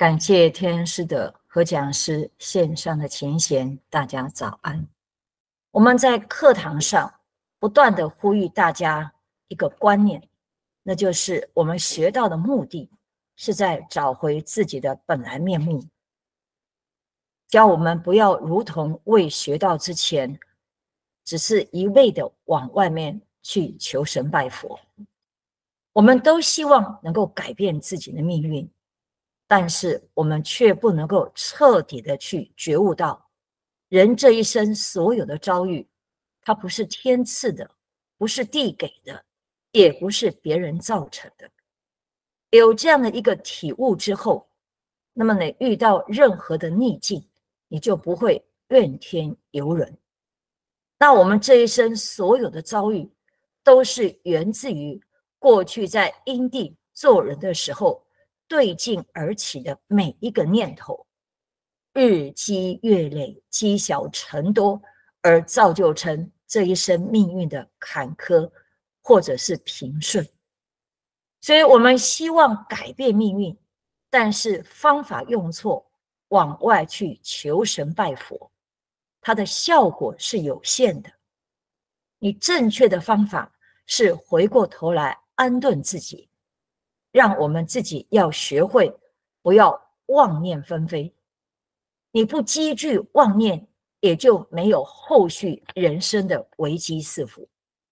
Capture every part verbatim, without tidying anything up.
感谢天恩师的和讲师线上的前贤，大家早安。我们在课堂上不断的呼吁大家一个观念，那就是我们学到的目的是在找回自己的本来面目，教我们不要如同未学到之前，只是一味的往外面去求神拜佛。我们都希望能够改变自己的命运，但是我们却不能够彻底的去觉悟到，人这一生所有的遭遇，它不是天赐的，不是地给的，也不是别人造成的。有这样的一个体悟之后，那么你遇到任何的逆境，你就不会怨天尤人。那我们这一生所有的遭遇，都是源自于过去在因地做人的时候对镜而起的每一个念头，日积月累，积小成多，而造就成这一生命运的坎坷或者是平顺。所以我们希望改变命运，但是方法用错，往外去求神拜佛，它的效果是有限的。你正确的方法是回过头来安顿自己，让我们自己要学会不要妄念纷飞。你不积聚妄念，也就没有后续人生的危机四伏。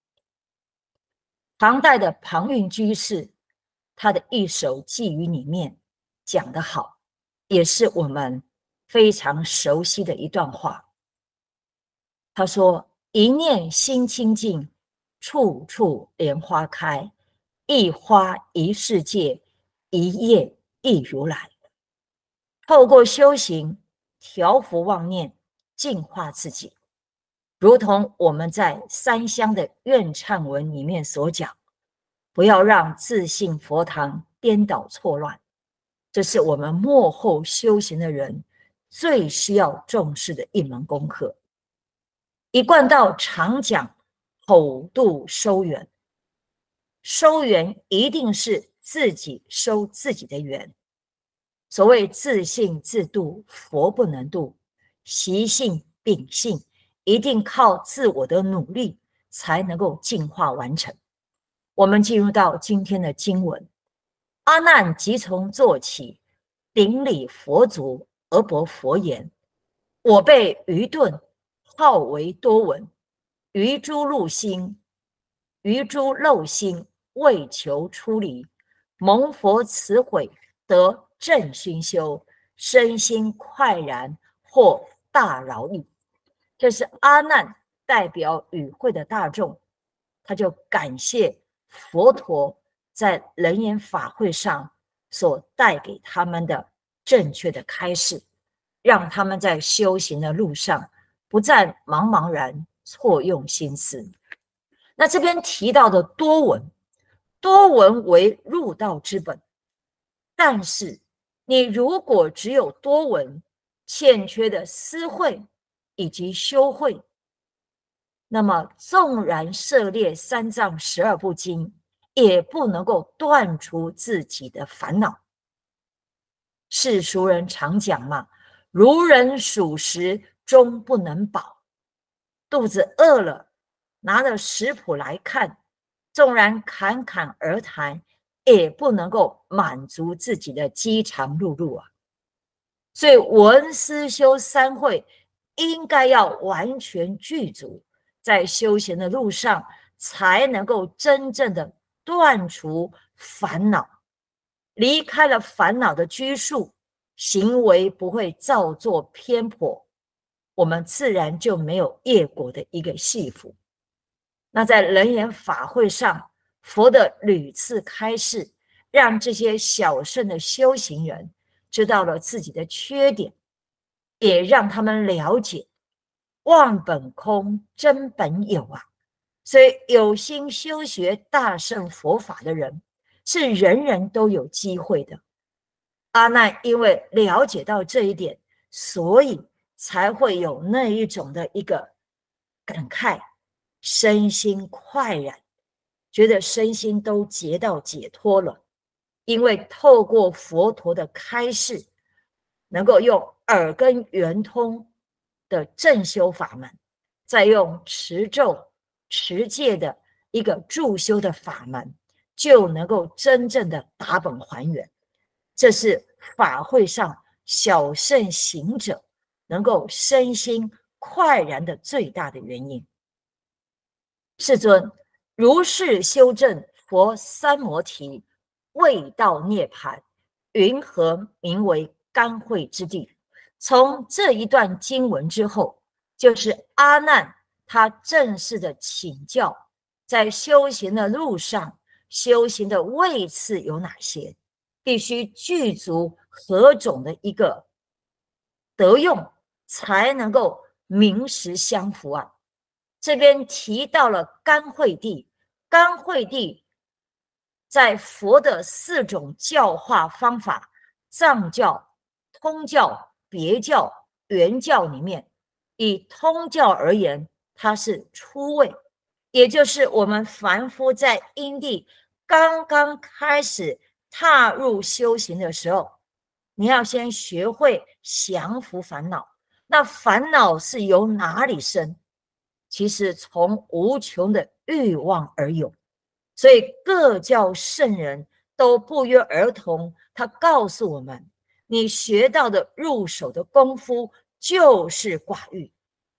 唐代的庞蕴居士，他的一首寄语里面讲得好，也是我们非常熟悉的一段话。他说：一念心清净，处处莲花开，一花一世界，一叶一如来。透过修行调伏妄念，净化自己，如同我们在三香的愿忏文里面所讲，不要让自信佛堂颠倒错乱，这是我们末后修行的人最需要重视的一门功课。一贯道常讲口度收缘，收缘一定是自己收自己的缘。所谓自信自度，佛不能度，习性秉性一定靠自我的努力才能够进化完成。我们进入到今天的经文，阿难即从坐起，顶礼佛足，而薄佛言：我辈愚钝，好为多闻，于诸漏心，于诸漏心，为求出离，蒙佛慈悔，得正心修，身心快然，获大饶益。这是阿难代表与会的大众，他就感谢佛陀在人言法会上所带给他们的正确的开示，让他们在修行的路上不再茫茫然错用心思。那这边提到的多闻，多闻为入道之本，但是你如果只有多闻，欠缺的思慧以及修慧，那么纵然涉猎三藏十二部经，也不能够断除自己的烦恼。世俗人常讲嘛，如人属食，终不能饱。肚子饿了，拿着食谱来看，纵然侃侃而谈，也不能够满足自己的饥肠辘辘啊。所以闻思修三慧应该要完全具足，在修行的路上才能够真正的断除烦恼，离开了烦恼的拘束，行为不会造作偏颇，我们自然就没有业果的一个系缚。那在人言法会上，佛的屡次开示，让这些小乘的修行人知道了自己的缺点，也让他们了解忘本空，真本有啊。所以有心修学大乘佛法的人，是人人都有机会的。阿难因为了解到这一点，所以才会有那一种的一个感慨，身心快然，觉得身心都结到解脱了。因为透过佛陀的开示， 能够用耳根圆通的正修法门，再用持咒持戒的一个助修的法门，就能够真正的打本还原。这是法会上小乘行者能够身心快然的最大的原因。世尊，如是修正佛三摩提，未到涅槃，云何名为甘惠之地？从这一段经文之后，就是阿难他正式的请教，在修行的路上，修行的位次有哪些？必须具足何种的一个德用，才能够名实相符啊？这边提到了甘惠地，甘惠地在佛的四种教化方法，藏教、通教、别教、圆教里面，以通教而言，它是初位，也就是我们凡夫在因地刚刚开始踏入修行的时候，你要先学会降服烦恼。那烦恼是由哪里生？其实从无穷的欲望而有。所以各教圣人都不约而同，他告诉我们，你学到的入手的功夫就是寡欲。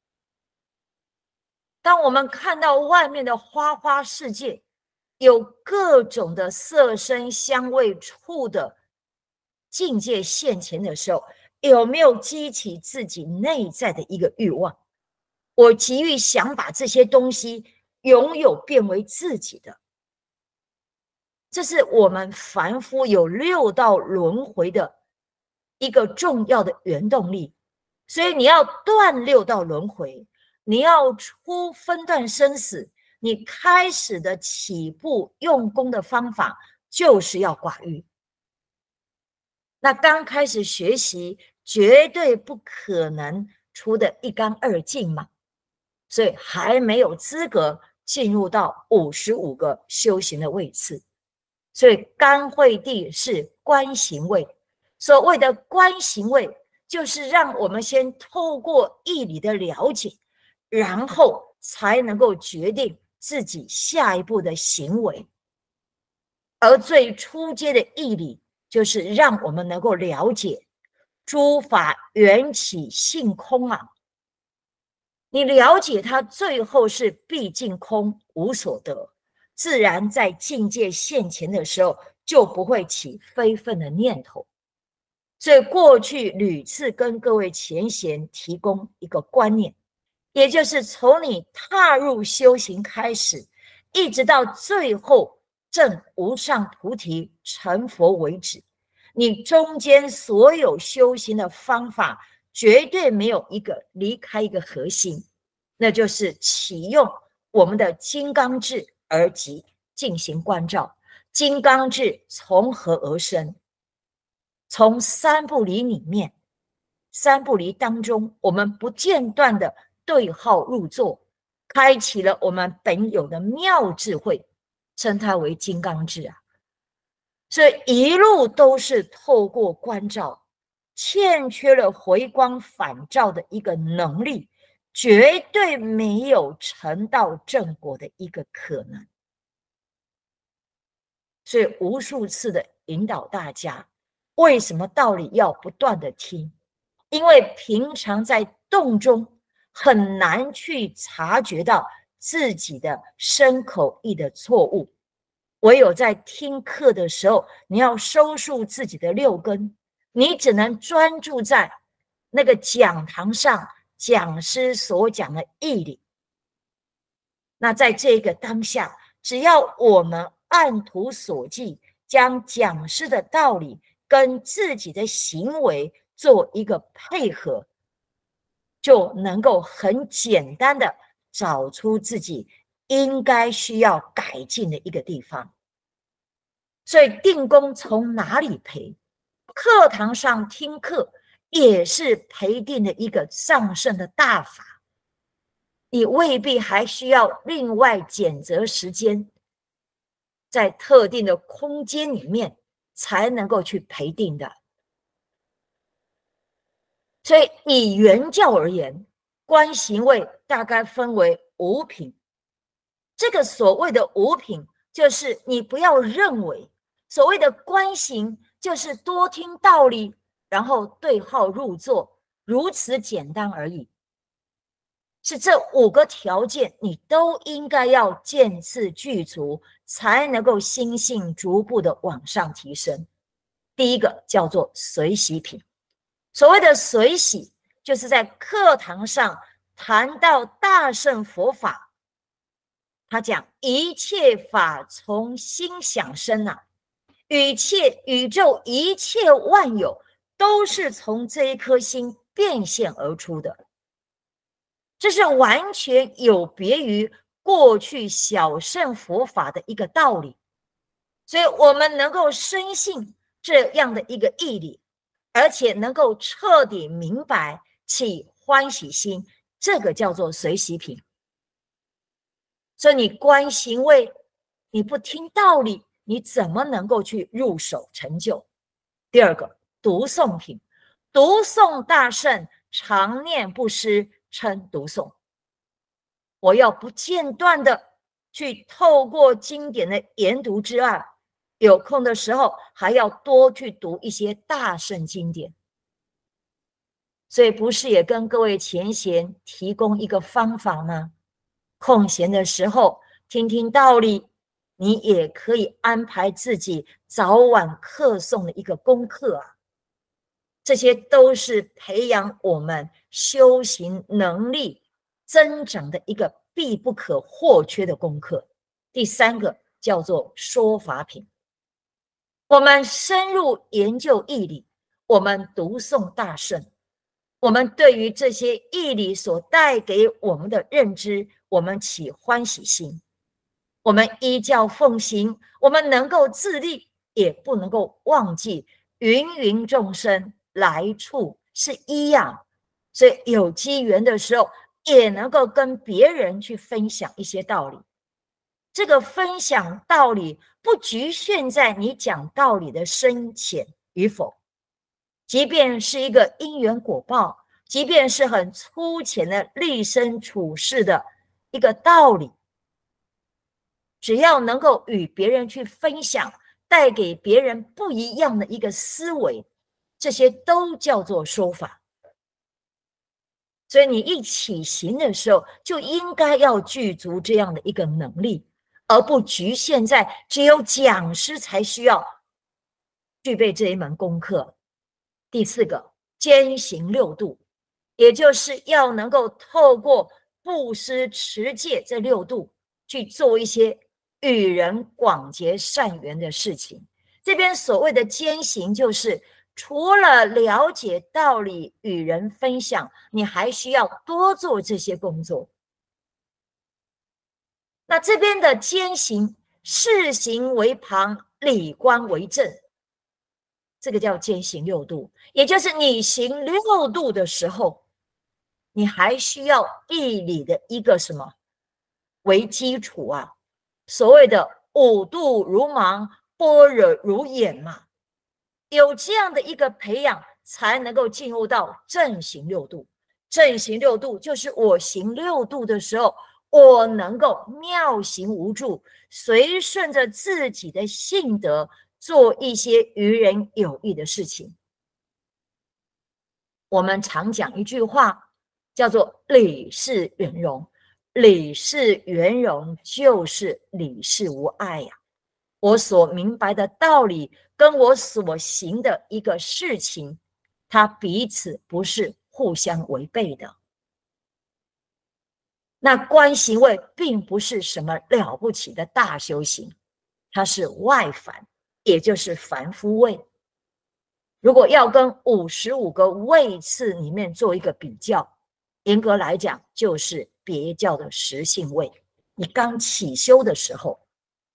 当我们看到外面的花花世界，有各种的色声香味触的境界现前的时候，有没有激起自己内在的一个欲望？我急于想把这些东西拥有变为自己的，这是我们凡夫有六道轮回的一个重要的原动力。所以你要断六道轮回，你要出分段生死，你开始的起步用功的方法就是要寡欲。那刚开始学习绝对不可能出得一干二净嘛，所以还没有资格进入到五十五个修行的位次。所以甘惠地是观行位，所谓的观行位就是让我们先透过义理的了解，然后才能够决定自己下一步的行为。而最初阶的义理就是让我们能够了解诸法缘起性空啊，你了解它最后是毕竟空无所得，自然在境界现前的时候就不会起非分的念头。所以过去屡次跟各位前贤提供一个观念，也就是从你踏入修行开始，一直到最后证无上菩提成佛为止，你中间所有修行的方法绝对没有一个离开一个核心，那就是启用我们的金刚智而即进行关照。金刚智从何而生？从三不离里面，三不离当中，我们不间断的对号入座，开启了我们本有的妙智慧，称它为金刚智啊。所以一路都是透过关照，欠缺了回光返照的一个能力，绝对没有成道正果的一个可能。所以无数次的引导大家，为什么道理要不断的听？因为平常在动中很难去察觉到自己的身口意的错误，唯有在听课的时候，你要收束自己的六根，你只能专注在那个讲堂上讲师所讲的义理。那在这个当下，只要我们按图索骥，将讲师的道理跟自己的行为做一个配合，就能够很简单的找出自己应该需要改进的一个地方。所以定功从哪里培？课堂上听课也是培定的一个上乘的大法，你未必还需要另外拣择时间，在特定的空间里面才能够去培定的。 所以以原教而言，观行位大概分为五品。这个所谓的五品，就是你不要认为所谓的观行就是多听道理，然后对号入座，如此简单而已。是这五个条件，你都应该要渐次具足，才能够心性逐步的往上提升。第一个叫做随喜品。所谓的随喜，就是在课堂上谈到大乘佛法，他讲一切法从心想生啊，一切宇宙一切万有都是从这一颗心变现而出的。这是完全有别于过去小乘佛法的一个道理，所以我们能够深信这样的一个义理，而且能够彻底明白起欢喜心，这个叫做随喜品。所以你观行位，你不听道理，你怎么能够去入手成就？第二个读诵品，读诵大圣，常念不失，称读诵。我要不间断的去透过经典的研读之外，有空的时候还要多去读一些大圣经典。所以不是也跟各位前贤提供一个方法吗？空闲的时候听听道理，你也可以安排自己早晚课诵的一个功课啊。这些都是培养我们修行能力增长的一个必不可或缺的功课。第三个叫做说法品。我们深入研究义理，我们读诵大圣，我们对于这些义理所带给我们的认知，我们起欢喜心，我们依教奉行，我们能够自立，也不能够忘记芸芸众生来处是一样，所以有机缘的时候也能够跟别人去分享一些道理。这个分享道理不局限在你讲道理的深浅与否，即便是一个因缘果报，即便是很粗浅的立身处世的一个道理，只要能够与别人去分享，带给别人不一样的一个思维，这些都叫做说法。所以你一起行的时候，就应该要具足这样的一个能力，而不局限在只有讲师才需要具备这一门功课。第四个，兼行六度，也就是要能够透过布施、持戒这六度去做一些与人广结善缘的事情。这边所谓的兼行，就是除了了解道理与人分享，你还需要多做这些工作。那这边的兼行，事行为旁，理观为正，这个叫兼行六度。也就是你行六度的时候，你还需要义理的一个什么为基础啊？所谓的五度如盲，般若如眼嘛。有这样的一个培养，才能够进入到正行六度。正行六度就是我行六度的时候，我能够妙行无助，随顺着自己的性德，做一些于人有益的事情。我们常讲一句话，叫做理事圆融。理事圆融就是理事无碍呀、啊。我所明白的道理跟我所行的一个事情，它彼此不是互相违背的。那观行位并不是什么了不起的大修行，它是外凡，也就是凡夫位。如果要跟五十五个位次里面做一个比较，严格来讲就是别教的实性位。你刚起修的时候，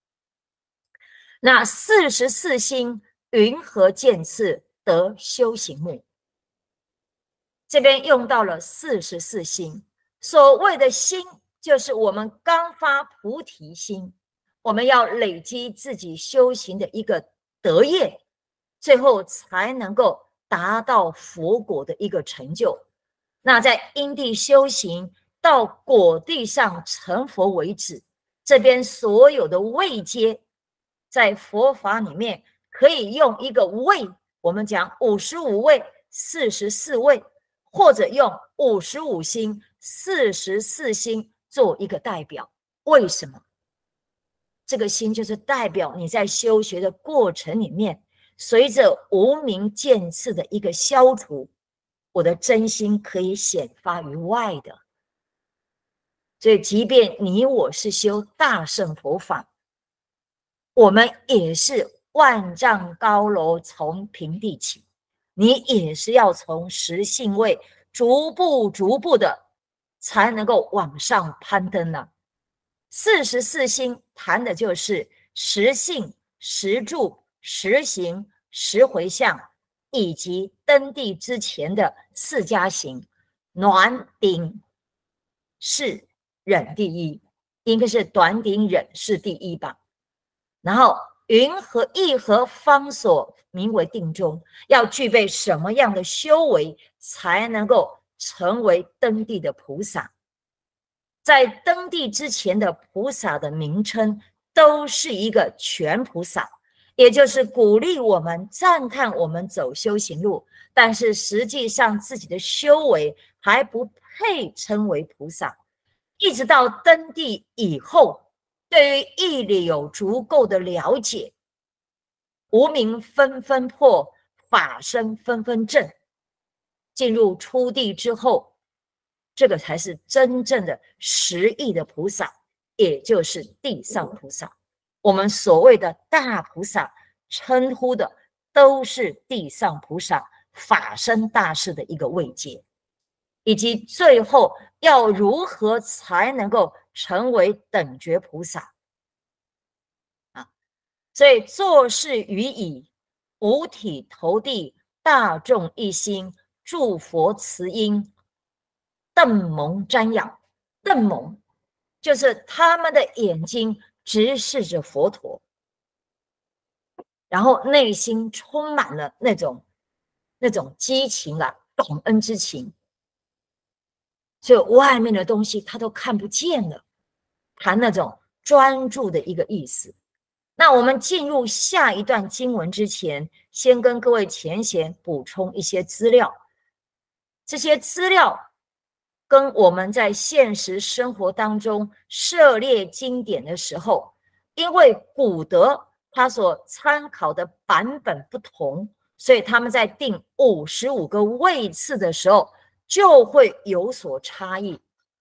那四十四心云何见次得修行目？这边用到了四十四心。所谓的心，就是我们刚发菩提心，我们要累积自己修行的一个德业，最后才能够达到佛果的一个成就。那在因地修行到果地上成佛为止，这边所有的位阶，在佛法里面可以用一个位，我们讲五十五位、四十四位，或者用五十五星、四十四星做一个代表。为什么？这个星就是代表你在修学的过程里面，随着无明渐次的一个消除，我的真心可以显发于外的。所以即便你我是修大乘佛法，我们也是万丈高楼从平地起，你也是要从实性位逐步逐步的才能够往上攀登呢、啊。四十四星谈的就是实性、实住、实行、实回向，以及登地之前的四加行，暖顶是忍第一，应该是短顶忍是第一吧。然后云和意和方所名为定中，要具备什么样的修为才能够成为登地的菩萨？在登地之前的菩萨的名称都是一个全菩萨，也就是鼓励我们赞叹我们走修行路，但是实际上自己的修为还不配称为菩萨。一直到登地以后，对于义理有足够的了解，无明纷纷破，法身纷纷正，进入初地之后，这个才是真正的实义的菩萨，也就是地上菩萨。我们所谓的大菩萨，称呼的都是地上菩萨法身大士的一个位阶，以及最后要如何才能够成为等觉菩萨啊？所以做事于以五体投地，大众一心，诸佛慈音，瞪蒙瞻仰。瞪蒙就是他们的眼睛直视着佛陀，然后内心充满了那种那种激情啊，感恩之情，所以外面的东西他都看不见了，谈那种专注的一个意思。那我们进入下一段经文之前，先跟各位前贤补充一些资料。这些资料跟我们在现实生活当中涉猎经典的时候，因为古德他所参考的版本不同，所以他们在定五十五个位次的时候就会有所差异。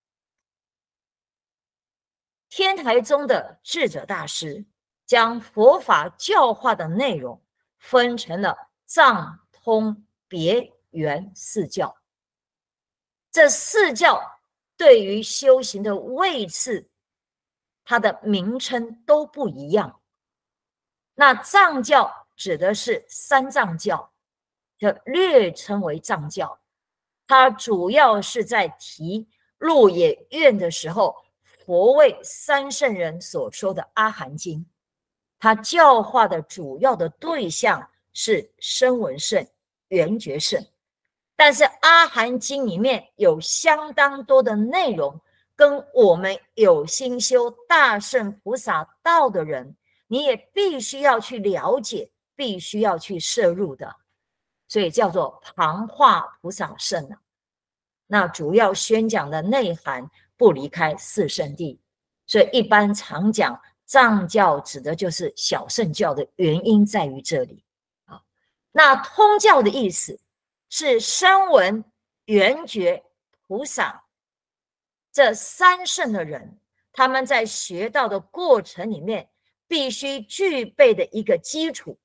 天台宗的智者大师将佛法教化的内容分成了藏、通、别、圆四教。这四教对于修行的位次，它的名称都不一样。那藏教指的是三藏教，就略称为藏教。它主要是在提鹿野苑的时候，佛为三圣人所说的阿含经。它教化的主要的对象是声闻圣、缘觉圣。但是阿含经里面有相当多的内容，跟我们有心修大乘菩萨道的人，你也必须要去了解，必须要去摄入的，所以叫做旁化菩萨圣啊。那主要宣讲的内涵不离开四圣谛，所以一般常讲藏教指的就是小乘教的原因在于这里啊。那通教的意思是声闻、缘觉、菩萨这三圣的人，他们在学道的过程里面必须具备的一个基础。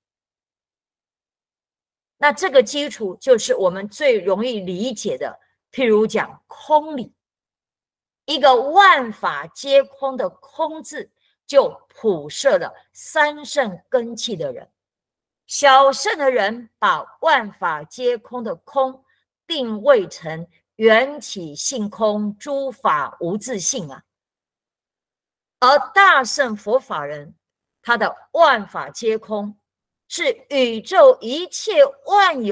那这个基础就是我们最容易理解的，譬如讲空理，一个万法皆空的空字，就普摄了三圣根器的人。小圣的人把万法皆空的空定位成缘起性空，诸法无自性啊。而大乘佛法人，他的万法皆空是宇宙一切万有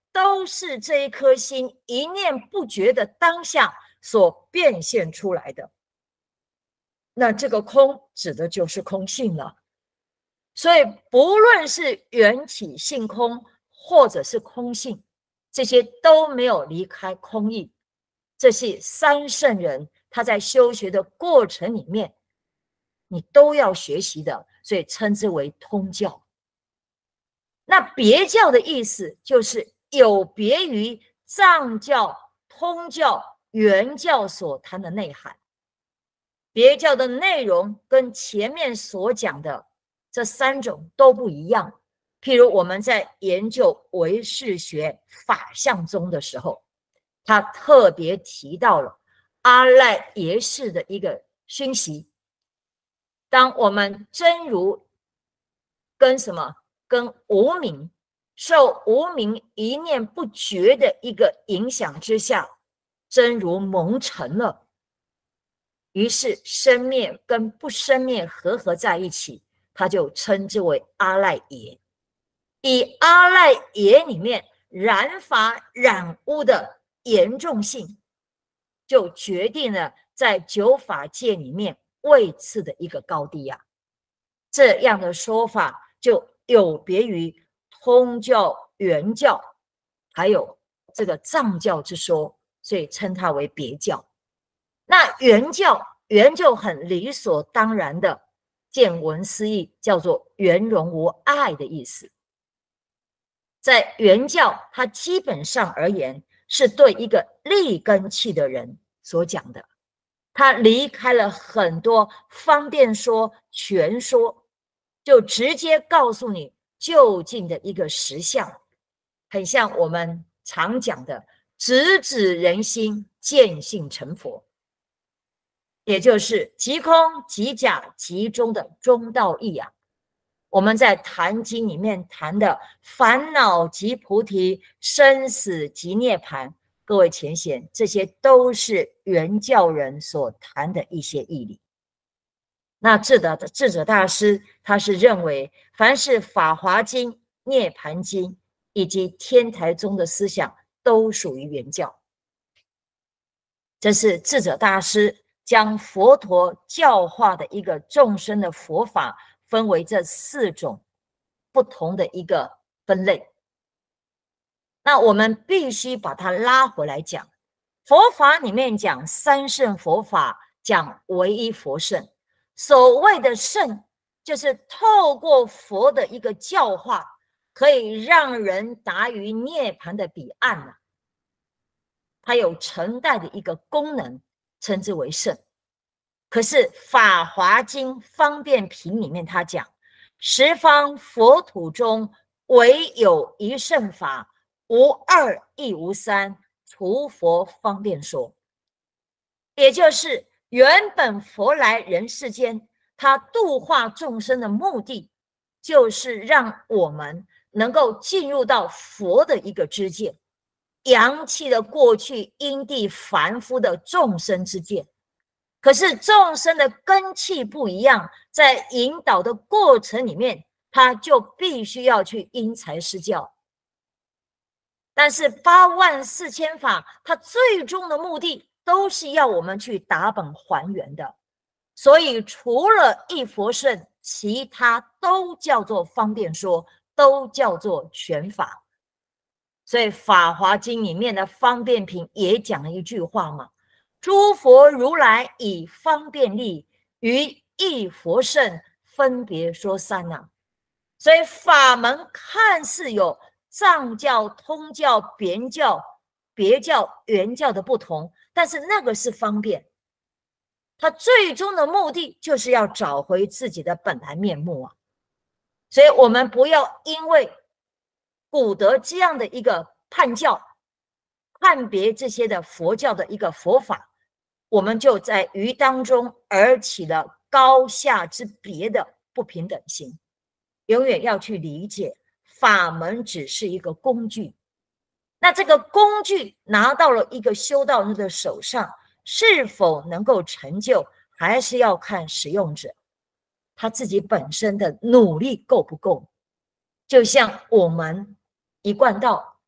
都是这一颗心一念不觉的当下所变现出来的。那这个空指的就是空性了。所以不论是缘起性空或者是空性，这些都没有离开空义。这是三圣人他在修学的过程里面你都要学习的，所以称之为通教。那别教的意思就是有别于藏教、通教、原教所谈的内涵。别教的内容跟前面所讲的这三种都不一样。譬如我们在研究唯识学法相宗的时候，他特别提到了阿赖耶识的一个熏习。当我们真如跟什么？跟无明，受无明一念不觉的一个影响之下，真如蒙尘了。于是生灭跟不生灭合合在一起，他就称之为阿赖耶。以阿赖耶里面染法染污的严重性，就决定了在九法界里面位次的一个高低啊。这样的说法就有别于通教、原教，还有这个藏教之说，所以称它为别教。那原教，原就很理所当然的见闻思义，叫做圆融无碍的意思。在原教，它基本上而言是对一个立根器的人所讲的，他离开了很多方便说、全说，就直接告诉你究竟的一个实相，很像我们常讲的直指人心，见性成佛，也就是即空即假即中的中道义啊。我们在坛经里面谈的烦恼即菩提，生死即涅槃，各位浅显，这些都是原教人所谈的一些义理。那智者的智者大师，他是认为凡是法华经、涅槃经以及天台宗的思想都属于原教。这是智者大师将佛陀教化的一个众生的佛法分为这四种不同的一个分类。那我们必须把它拉回来讲，佛法里面讲三圣佛法，讲唯一佛圣。所谓的圣，就是透过佛的一个教化，可以让人达于涅槃的彼岸啊。它有承带的一个功能，称之为圣。可是《法华经·方便品》里面他讲，十方佛土中唯有一圣法，无二亦无三，除佛方便说。也就是原本佛来人世间，他度化众生的目的，就是让我们能够进入到佛的一个知见，扬弃了过去因地凡夫的众生之见。可是众生的根器不一样，在引导的过程里面，他就必须要去因材施教。但是八万四千法，它最终的目的都是要我们去打本还原的。所以除了一佛圣，其他都叫做方便说，都叫做全法。所以《法华经》里面的方便品也讲了一句话嘛，诸佛如来以方便力，于一佛圣分别说三啊。所以法门看似有藏教、通教、别教、别教、原教的不同，但是那个是方便，它最终的目的就是要找回自己的本来面目啊。所以我们不要因为古德这样的一个判教，判别这些的佛教的一个佛法，我们就在于当中而起了高下之别的不平等心。永远要去理解，法门只是一个工具，那这个工具拿到了一个修道人的手上，是否能够成就，还是要看使用者他自己本身的努力够不够。就像我们一贯道，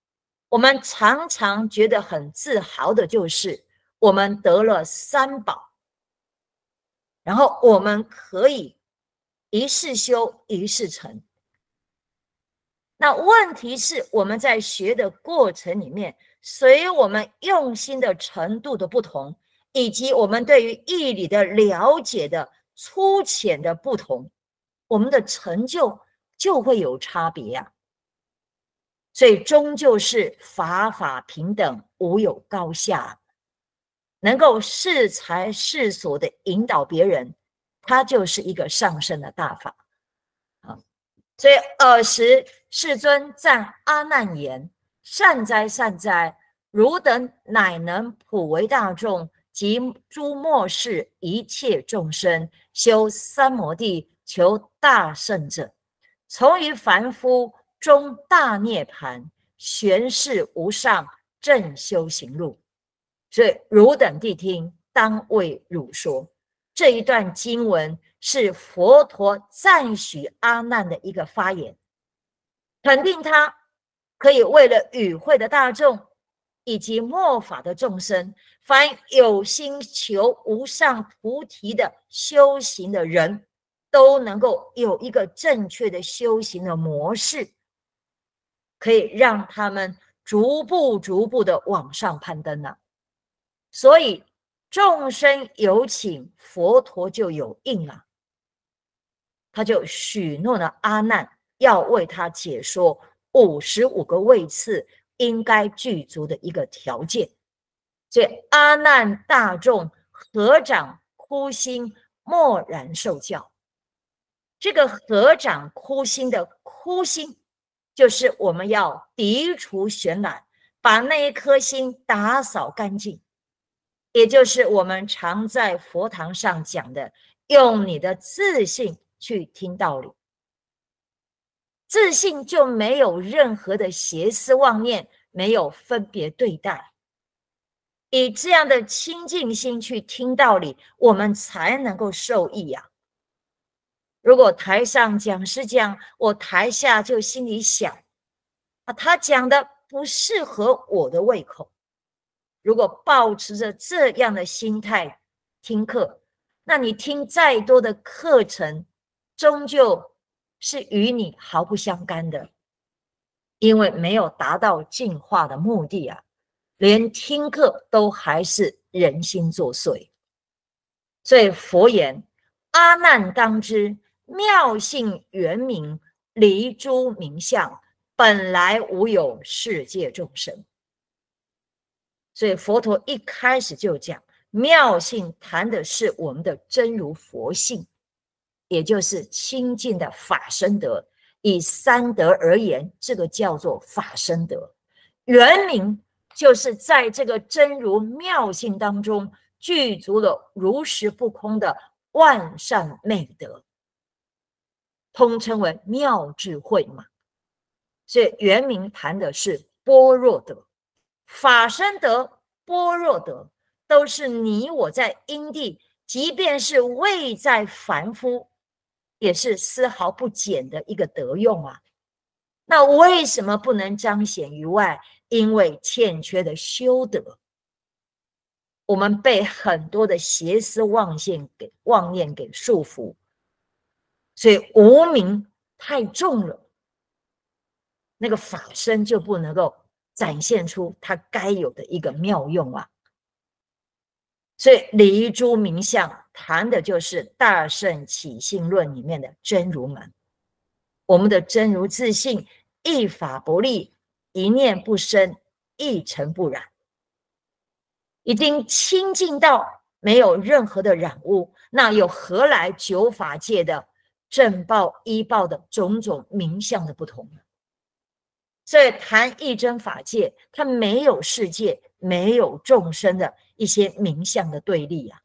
我们常常觉得很自豪的就是我们得了三宝，然后我们可以一世修一世成。那问题是我们在学的过程里面，随我们用心的程度的不同，以及我们对于义理的了解的粗浅的不同，我们的成就就会有差别啊。所以终究是法法平等，无有高下。能够适才适所的引导别人，它就是一个上升的大法。所以尔时世尊赞阿难言：善哉善哉，汝等乃能普为大众及诸末世一切众生修三摩地求大圣者，从于凡夫终大涅槃，玄世无上正修行路。所以汝等谛听，当为汝说。这一段经文是佛陀赞许阿难的一个发言，肯定他可以为了与会的大众以及末法的众生，凡有心求无上菩提的修行的人，都能够有一个正确的修行的模式，可以让他们逐步逐步的往上攀登了。所以众生有请，佛陀就有应了，他就许诺了阿难要为他解说五十五个位次应该具足的一个条件。所以阿难大众合掌哭心，默然受教。这个合掌哭心的哭心，就是我们要涤除玄染，把那一颗心打扫干净，也就是我们常在佛堂上讲的，用你的自信去听道理。自信就没有任何的邪思妄念，没有分别对待，以这样的清净心去听道理，我们才能够受益啊。如果台上讲师讲，我台下就心里想啊，他讲的不适合我的胃口，如果抱持着这样的心态听课，那你听再多的课程，终究是与你毫不相干的，因为没有达到净化的目的啊，连听课都还是人心作祟。所以佛言：阿难当知，妙性圆明，离诸名相，本来无有世界众生。所以佛陀一开始就讲，妙性谈的是我们的真如佛性，也就是清净的法身德。以三德而言，这个叫做法身德。圆明就是在这个真如妙性当中具足了如实不空的万善美德，通称为妙智慧嘛。所以圆明谈的是般若德，法身德、般若德都是你我在因地，即便是位在凡夫，也是丝毫不减的一个德用啊。那为什么不能彰显于外？因为欠缺的修德，我们被很多的邪思妄念给妄念给束缚，所以无明太重了，那个法身就不能够展现出它该有的一个妙用啊。所以离诸名相谈的就是大圣起信论里面的真如门。我们的真如自性，一法不立，一念不生，一尘不染，已经清净到没有任何的染污，那又何来九法界的正报依报的种种名相的不同呢？所以谈一真法界，它没有世界，没有众生的一些名相的对立啊。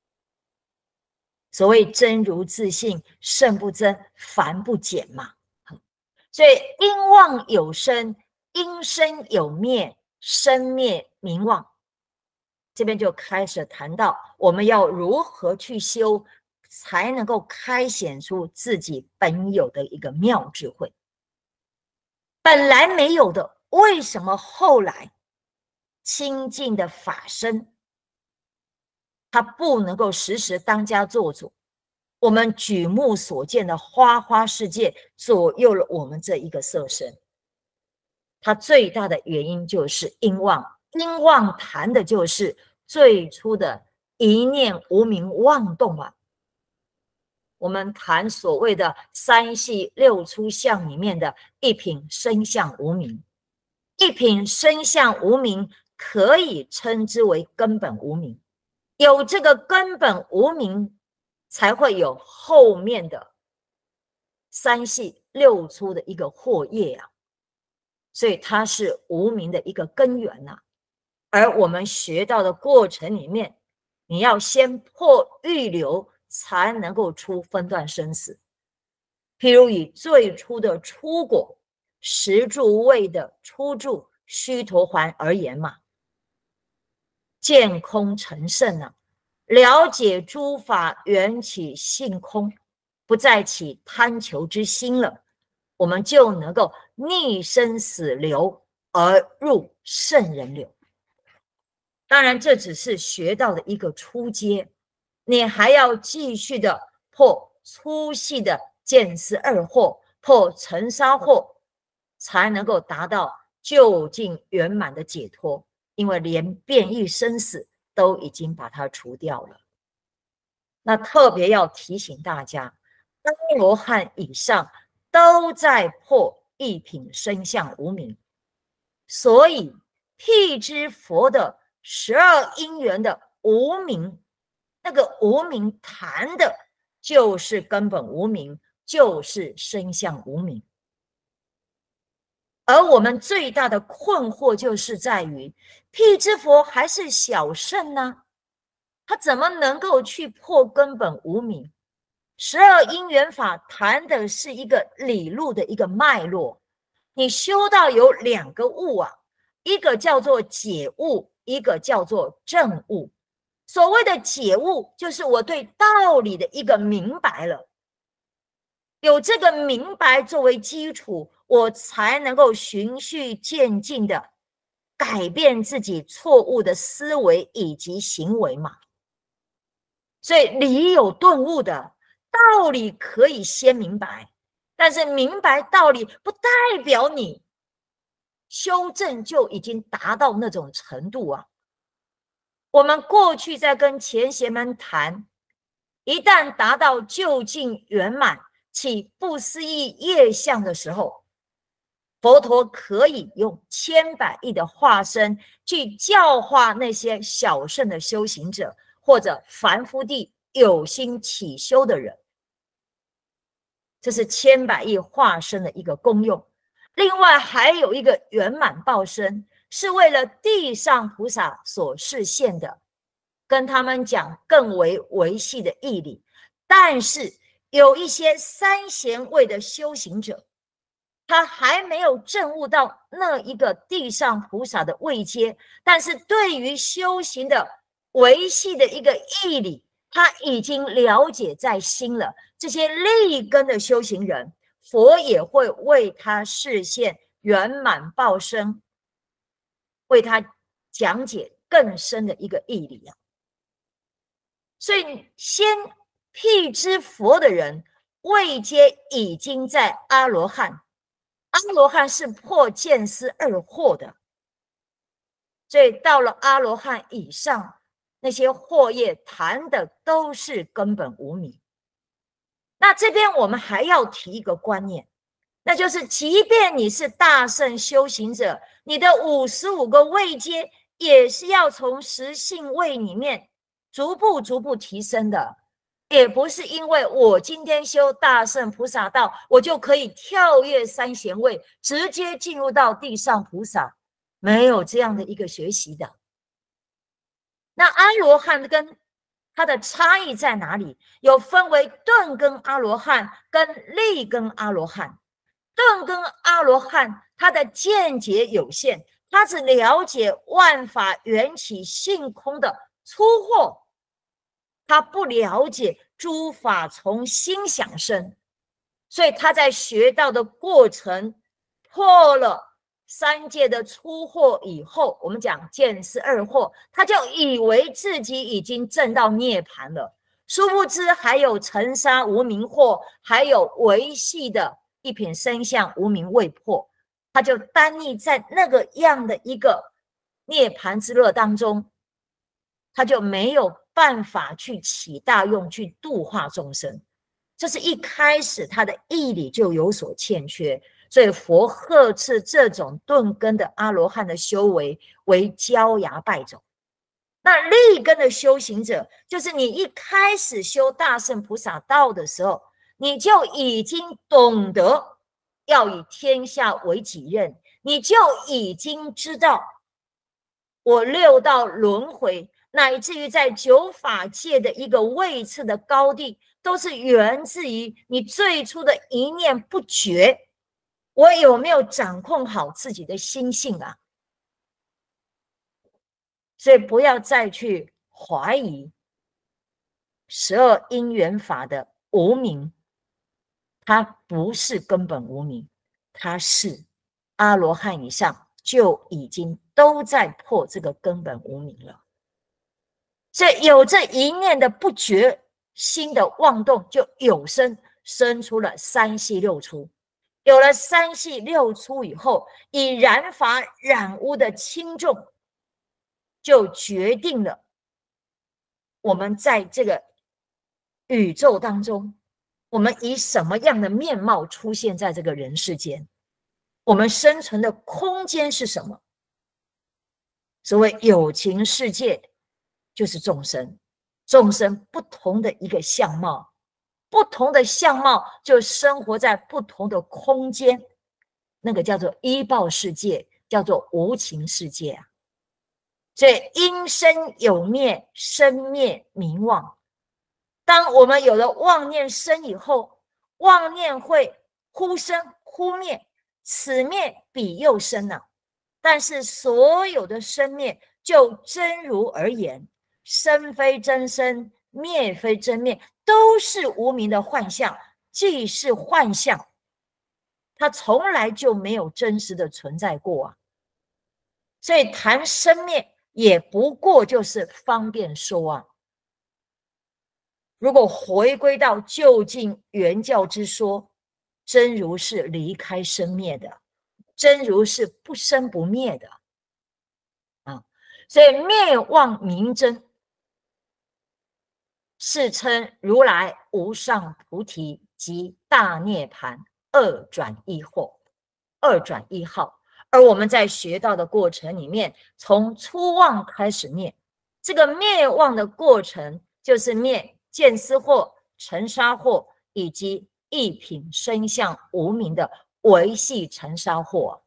所谓真如自性，圣不增，凡不减嘛。所以因妄有生，因生有灭，生灭名妄。这边就开始谈到我们要如何去修，才能够开显出自己本有的一个妙智慧。本来没有的， 为什么后来清净的法身他不能够时时当家做主？我们举目所见的花花世界左右了我们这一个色身，它最大的原因就是因妄。因妄谈的就是最初的一念无明妄动啊。我们谈所谓的三系六出相里面的一品生相无明，一品生相无明可以称之为根本无明，有这个根本无明，才会有后面的三系六出的一个惑业啊，所以它是无明的一个根源呐、啊。而我们学到的过程里面，你要先破预流，才能够出分段生死。譬如以最初的初果十住位的初住须陀洹而言嘛，见空成圣啊，了解诸法缘起性空，不再起贪求之心了，我们就能够逆生死流而入圣人流。当然这只是学到的一个初阶，你还要继续的破粗细的见思二惑，破尘沙惑，才能够达到究竟圆满的解脱。因为连变异生死都已经把它除掉了。那特别要提醒大家，阿罗汉以上都在破一品生相无明，所以辟支佛的十二因缘的无明，那个无明谈的就是根本无明，就是生相无明。而我们最大的困惑就是在于，辟支佛还是小圣呢，他怎么能够去破根本无明？十二因缘法谈的是一个理路的一个脉络，你修到有两个悟啊，一个叫做解悟，一个叫做证悟。所谓的解悟，就是我对道理的一个明白了，有这个明白作为基础，我才能够循序渐进的改变自己错误的思维以及行为嘛。所以理有顿悟的，道理可以先明白，但是明白道理不代表你修正就已经达到那种程度啊。我们过去在跟前贤们谈，一旦达到究竟圆满起不思议业相的时候，佛陀可以用千百亿的化身去教化那些小圣的修行者，或者凡夫地有心起修的人，这是千百亿化身的一个功用。另外还有一个圆满报身，是为了地上菩萨所示现的，跟他们讲更为维系的义理。但是有一些三贤位的修行者，他还没有证悟到那一个地上菩萨的位阶，但是对于修行的维系的一个义理，他已经了解在心了。这些立根的修行人，佛也会为他示现圆满报身，为他讲解更深的一个义理啊。所以先辟支佛的人位阶已经在阿罗汉，阿罗汉是破见思二惑的，所以到了阿罗汉以上，那些惑业谈的都是根本无明。那这边我们还要提一个观念，那就是即便你是大圣修行者，你的五十五个位阶也是要从十性位里面逐步逐步提升的，也不是因为我今天修大圣菩萨道，我就可以跳跃三贤位，直接进入到地上菩萨，没有这样的一个学习的。那阿罗汉跟它的差异在哪里？有分为顿根阿罗汉跟立根阿罗汉。顿根阿罗汉他的见解有限，他只了解万法缘起性空的粗惑，他不了解诸法从心想生，所以他在学道的过程破了三界的初惑以后，我们讲见思二惑，他就以为自己已经证到涅槃了，殊不知还有尘沙无明惑，还有维系的一品生相无明未破，他就单立在那个样的一个涅槃之乐当中，他就没有办法去起大用去度化众生。这是一开始他的义理就有所欠缺，所以佛呵斥这种顿根的阿罗汉的修为为焦芽败种。那立根的修行者，就是你一开始修大乘菩萨道的时候，你就已经懂得要以天下为己任，你就已经知道我六道轮回乃至于在九法界的一个位次的高低，都是源自于你最初的一念不觉，我有没有掌控好自己的心性啊？所以不要再去怀疑十二因缘法的无明，它不是根本无明，它是阿罗汉以上就已经都在破这个根本无明了。所以有这一念的不觉心的妄动，就有生生出了三系六出。有了三系六出以后，以染法染污的轻重，就决定了我们在这个宇宙当中，我们以什么样的面貌出现在这个人世间，我们生存的空间是什么。所谓有情世界就是众生，众生不同的一个相貌，不同的相貌就生活在不同的空间，那个叫做依报世界，叫做无情世界啊。所以因生有灭，生灭名妄。当我们有了妄念生以后，妄念会忽生忽灭，此灭彼又生啊。但是所有的生灭，就真如而言，生非真生，灭非真灭，都是无明的幻象，既是幻象，它从来就没有真实的存在过啊。所以谈生灭也不过就是方便说啊。如果回归到究竟原教之说，真如是离开生灭的，真如是不生不灭的啊。所以灭妄明真，是称如来无上菩提及大涅槃二转一惑，二转一号。而我们在学到的过程里面，从初妄开始灭，这个灭妄的过程就是灭见思惑、尘沙惑以及一品生相无明的维系尘沙惑，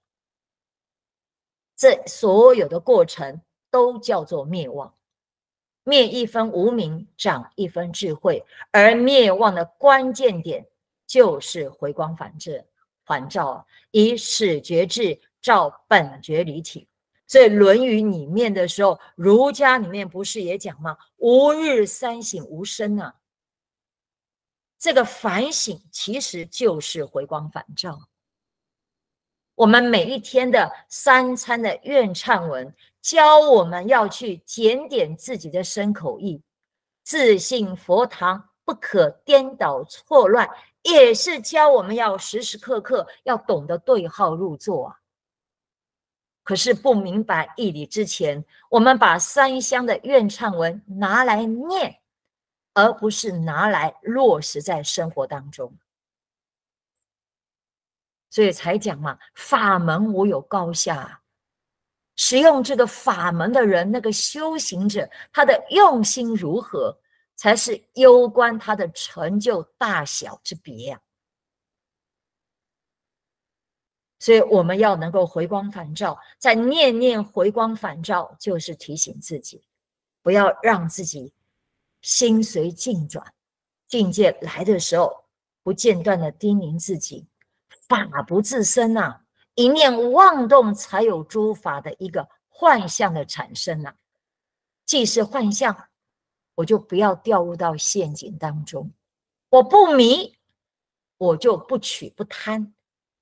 这所有的过程都叫做灭妄。灭一分无明，长一分智慧，而灭妄的关键点就是回光返照，返照以始觉智照本觉离体。所以《论语》里面的时候，儒家里面不是也讲吗？吾日三省吾身啊。这个反省其实就是回光返照。我们每一天的三餐的愿忏文，教我们要去检点自己的身口意，自信佛堂不可颠倒错乱，也是教我们要时时刻刻要懂得对号入座啊。可是不明白义理之前，我们把三香的愿忏文拿来念，而不是拿来落实在生活当中。所以才讲嘛，法门无有高下啊。使用这个法门的人，那个修行者，他的用心如何，才是攸关他的成就大小之别啊。所以我们要能够回光返照，在念念回光返照，就是提醒自己，不要让自己心随境转，境界来的时候，不间断的叮咛自己。法不自生啊，一念妄动才有诸法的一个幻象的产生啊。既是幻象，我就不要掉入到陷阱当中。我不迷，我就不取不贪。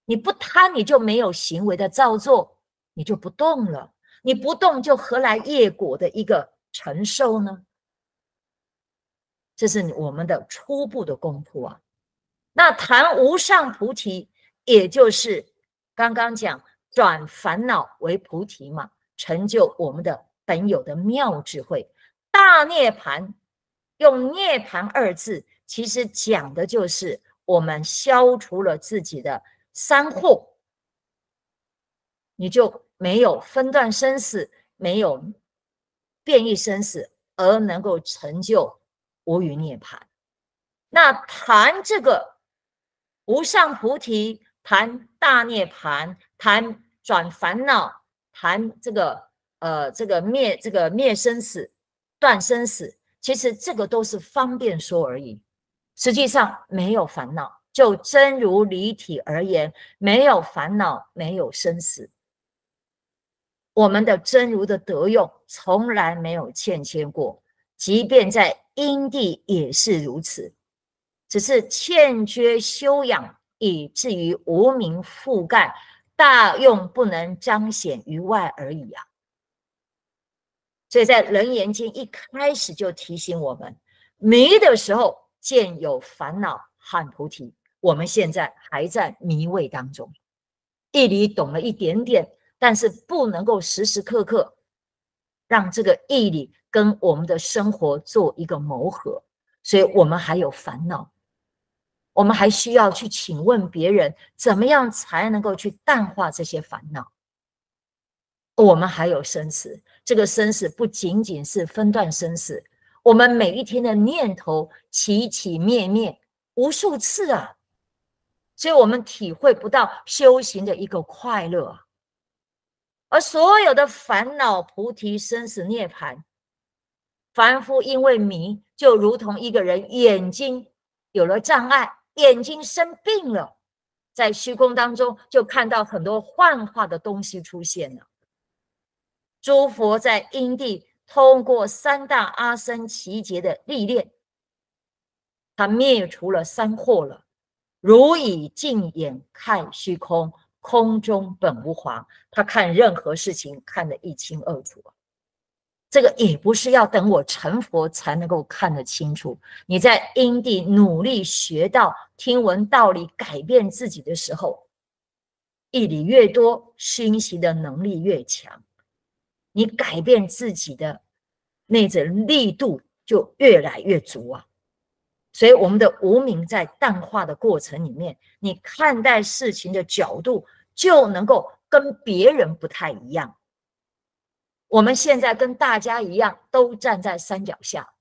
你不贪，你就没有行为的造作，你就不动了。你不动，就何来业果的一个承受呢？这是我们的初步的功夫啊。那谈无上菩提，也就是刚刚讲转烦恼为菩提嘛，成就我们的本有的妙智慧。大涅槃，用涅槃二字，其实讲的就是我们消除了自己的三惑，你就没有分段生死，没有变异生死，而能够成就无余涅槃。那谈这个无上菩提，谈大涅槃，谈转烦恼，谈这个呃这个灭这个灭生死、断生死，其实这个都是方便说而已。实际上没有烦恼，就真如离体而言，没有烦恼，没有生死。我们的真如的德用从来没有欠缺过，即便在因地也是如此。只是欠缺修养，以至于无明覆盖，大用不能彰显于外而已啊。所以在《楞严经》一开始就提醒我们，迷的时候见有烦恼和菩提，我们现在还在迷位当中，义理懂了一点点，但是不能够时时刻刻让这个义理跟我们的生活做一个谋合，所以我们还有烦恼。我们还需要去请问别人，怎么样才能够去淡化这些烦恼？我们还有生死，这个生死不仅仅是分段生死，我们每一天的念头起起灭灭无数次啊，所以我们体会不到修行的一个快乐啊。而所有的烦恼、菩提、生死、涅槃，凡夫因为迷，就如同一个人眼睛有了障碍，眼睛生病了，在虚空当中就看到很多幻化的东西出现了。诸佛在因地通过三大阿僧祇劫的历练，他灭除了三惑了，如以镜眼看虚空，空中本无华，他看任何事情看得一清二楚。这个也不是要等我成佛才能够看得清楚，你在因地努力学到听闻道理，改变自己的时候，义理越多，熏习的能力越强，你改变自己的那种力度就越来越足啊。所以我们的无明在淡化的过程里面，你看待事情的角度就能够跟别人不太一样。我们现在跟大家一样，都站在山脚下。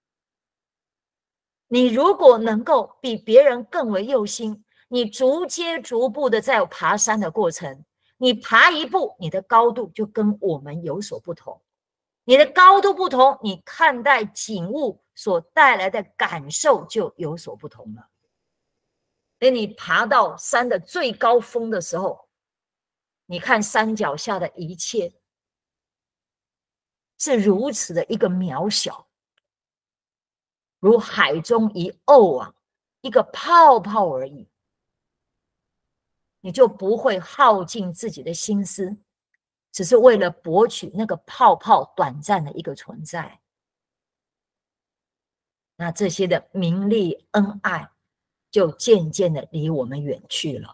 你如果能够比别人更为用心，你逐阶逐步的在爬山的过程，你爬一步，你的高度就跟我们有所不同。你的高度不同，你看待景物所带来的感受就有所不同了。等你爬到山的最高峰的时候，你看山脚下的一切是如此的一个渺小，如海中一沤啊，一个泡泡而已，你就不会耗尽自己的心思，只是为了博取那个泡泡短暂的一个存在。那这些的名利恩爱就渐渐的离我们远去了。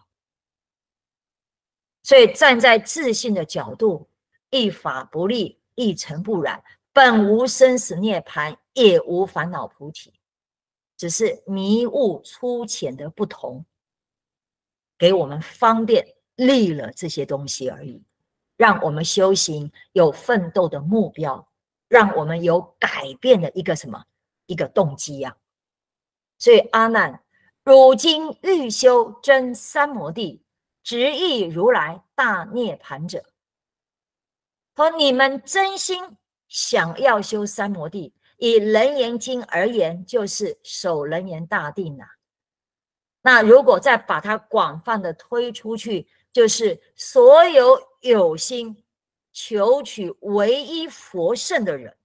所以站在自信的角度，一法不立，一尘不染，本无生死涅槃，也无烦恼菩提，只是迷悟粗浅的不同，给我们方便立了这些东西而已，让我们修行有奋斗的目标，让我们有改变的一个什么一个动机呀、啊。所以阿难，汝今欲修真三摩地，直译如来大涅槃者。说你们真心想要修三摩地，以楞严经而言，就是守楞严大定啊。那如果再把它广泛的推出去，就是所有有心求取唯一佛圣的人，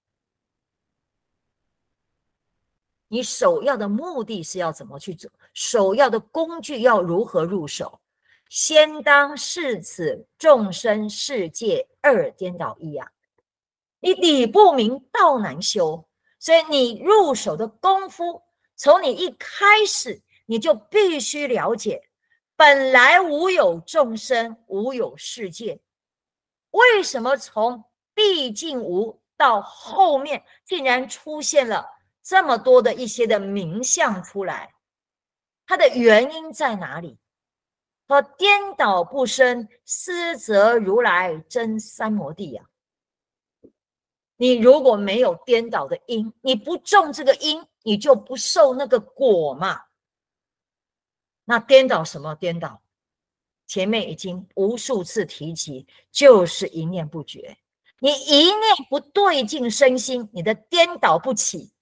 你首要的目的是要怎么去做？首要的工具要如何入手？ 先当视此众生世界二颠倒一啊！你理不明，道难修。所以你入手的功夫，从你一开始，你就必须了解，本来无有众生，无有世界。为什么从毕竟无到后面，竟然出现了这么多的一些的名相出来？它的原因在哪里？说颠倒不生，斯则如来真三摩地呀、啊。你如果没有颠倒的因，你不种这个因，你就不受那个果嘛。那颠倒什么颠倒？前面已经无数次提及，就是一念不绝。你一念不对境身心，你的颠倒不起。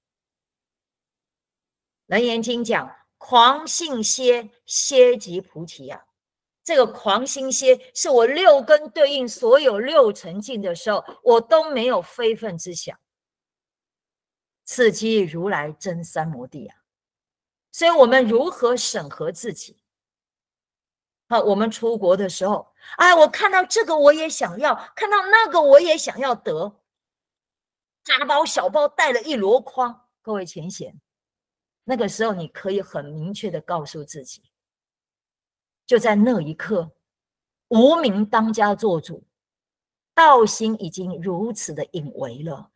楞严经讲，狂性歇，歇即菩提啊。这个狂心歇是我六根对应所有六尘境的时候，我都没有非分之想，此即如来真三摩地啊。所以我们如何审核自己？啊，我们出国的时候，哎，我看到这个我也想要，看到那个我也想要得，大包小包带了一箩筐。各位浅显，那个时候你可以很明确的告诉自己，就在那一刻，无明当家做主，道心已经如此的隐微了。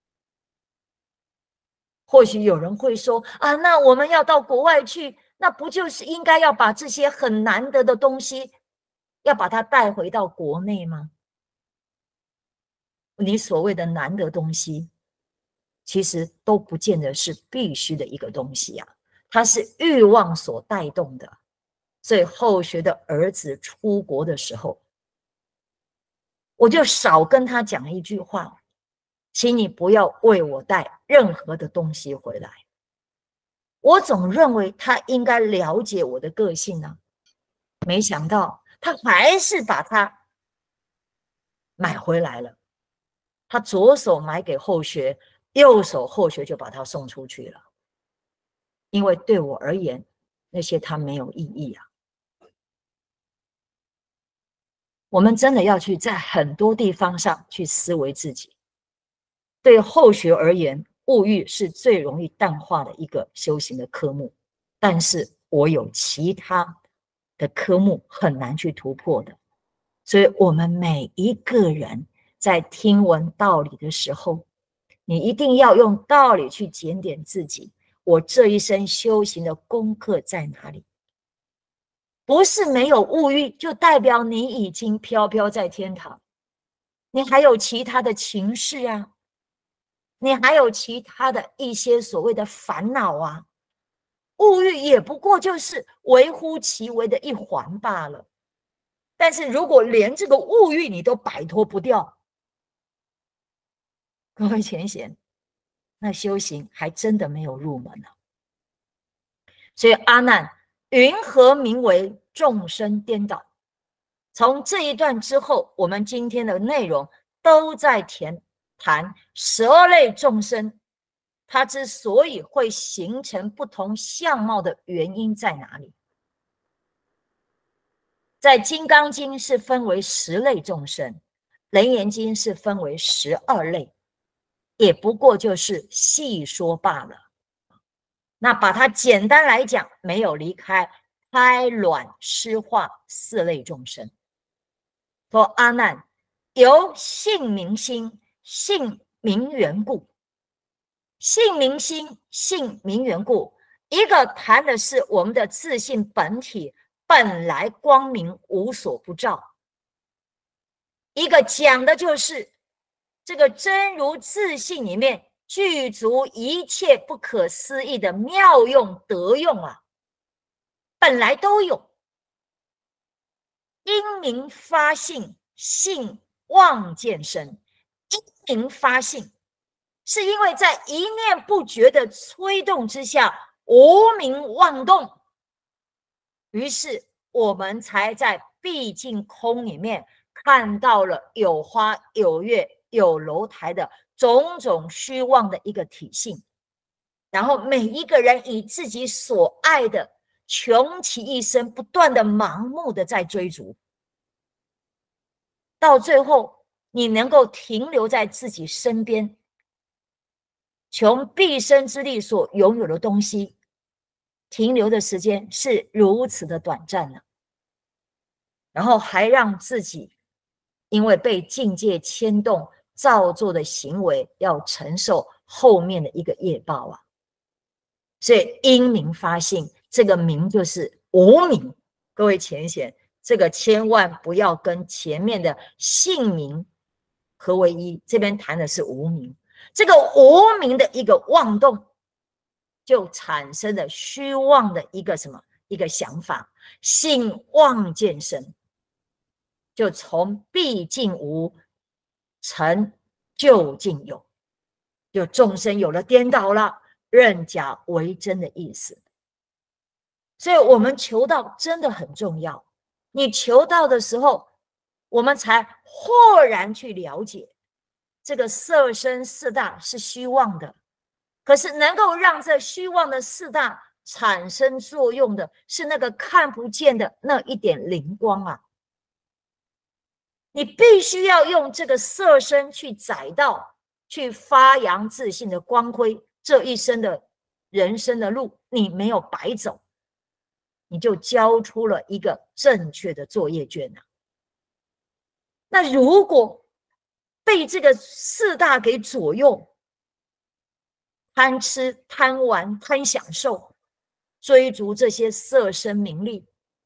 或许有人会说啊，那我们要到国外去，那不就是应该要把这些很难得的东西，要把它带回到国内吗？你所谓的难得东西，其实都不见得是必须的一个东西啊，它是欲望所带动的。所以后学的儿子出国的时候，我就少跟他讲一句话，请你不要为我带任何的东西回来。我总认为他应该了解我的个性啊，没想到他还是把它买回来了。他左手买给后学，右手后学就把他送出去了。因为对我而言，那些他没有意义啊。我们真的要去在很多地方上去思维自己。对后学而言，物欲是最容易淡化的一个修行的科目，但是我有其他的科目很难去突破的。所以我们每一个人在听闻道理的时候，你一定要用道理去检点自己，我这一生修行的功课在哪里？不是没有物欲就代表你已经飘飘在天堂，你还有其他的情事啊，你还有其他的一些所谓的烦恼啊，物欲也不过就是微乎其微的一环罢了。但是如果连这个物欲你都摆脱不掉，各位浅显，那修行还真的没有入门啊。所以阿难，云何名为众生颠倒？从这一段之后，我们今天的内容都在谈谈十二类众生，它之所以会形成不同相貌的原因在哪里？在《金刚经》是分为十类众生，《楞严经》是分为十二类，也不过就是细说罢了。那把它简单来讲，没有离开胎卵湿化四类众生。说阿难，由性明心，性明缘故。性明心，性明缘故，一个谈的是我们的自性本体本来光明无所不照，一个讲的就是这个真如自性里面具足一切不可思议的妙用德用啊，本来都有。因明发性，性妄见生。因明发性，是因为在一念不觉的催动之下，无明妄动，于是我们才在毕竟空里面看到了有花有月有楼台的种种虚妄的一个体性，然后每一个人以自己所爱的穷其一生不断的盲目的在追逐，到最后你能够停留在自己身边，穷毕生之力所拥有的东西，停留的时间是如此的短暂了，然后还让自己因为被境界牵动造作的行为，要承受后面的一个业报啊。所以因名发性，这个名就是无名。各位浅显，这个千万不要跟前面的性名合为一，这边谈的是无名。这个无名的一个妄动，就产生了虚妄的一个什么一个想法，性妄见生，就从毕竟无成就竟有，就众生有了颠倒了，认假为真的意思。所以我们求道真的很重要，你求道的时候，我们才豁然去了解这个色身四大是虚妄的，可是能够让这虚妄的四大产生作用的是那个看不见的那一点灵光啊。你必须要用这个色身去载道，去发扬自信的光辉，这一生的人生的路你没有白走，你就交出了一个正确的作业卷啊。那如果被这个四大给左右，贪吃贪玩贪享受，追逐这些色身名利，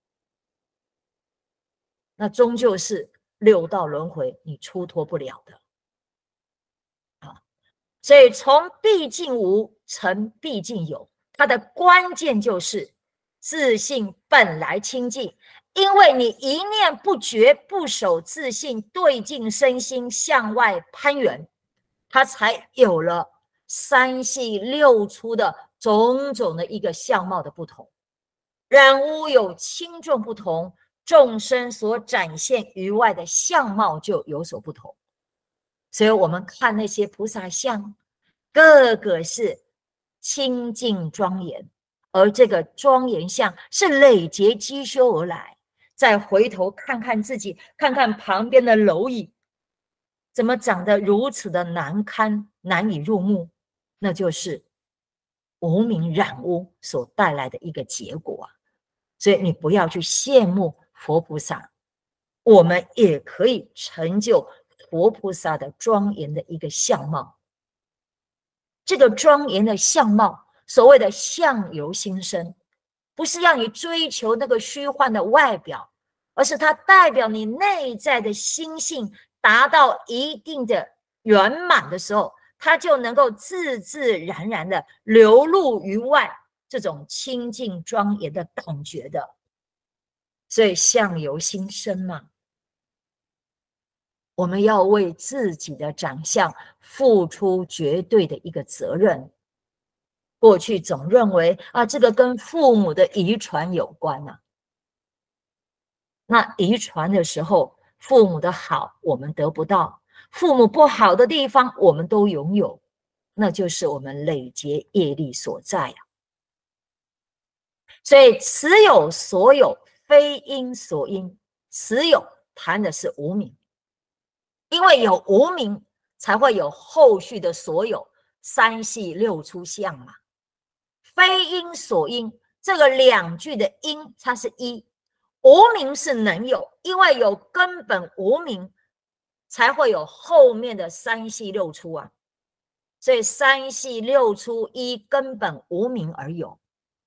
那终究是六道轮回你出脱不了的啊。所以从毕竟无成毕竟有，它的关键就是自信本来清净，因为你一念不觉不守自信，对境身心向外攀援，它才有了三细六粗的种种的一个相貌的不同。染污有轻重不同，众生所展现于外的相貌就有所不同。所以我们看那些菩萨像，个个是清净庄严，而这个庄严相是累劫积修而来。再回头看看自己，看看旁边的蝼蚁怎么长得如此的难堪，难以入目，那就是无明染污所带来的一个结果啊。所以你不要去羡慕佛菩萨，我们也可以成就佛菩萨的庄严的一个相貌。这个庄严的相貌，所谓的相由心生，不是让你追求那个虚幻的外表，而是它代表你内在的心性达到一定的圆满的时候，它就能够自自然然的流露于外，这种清净庄严的感觉的。所以相由心生嘛，我们要为自己的长相付出绝对的一个责任。过去总认为啊，这个跟父母的遗传有关啊。那遗传的时候，父母的好我们得不到，父母不好的地方我们都拥有，那就是我们累劫业力所在啊。所以此有所有，非因所因。此有谈的是无明，因为有无明，才会有后续的所有三细六粗相嘛。非因所因，这个两句的因它是一，无明是能有，因为有根本无明，才会有后面的三细六粗啊。所以三细六粗依根本无明而有，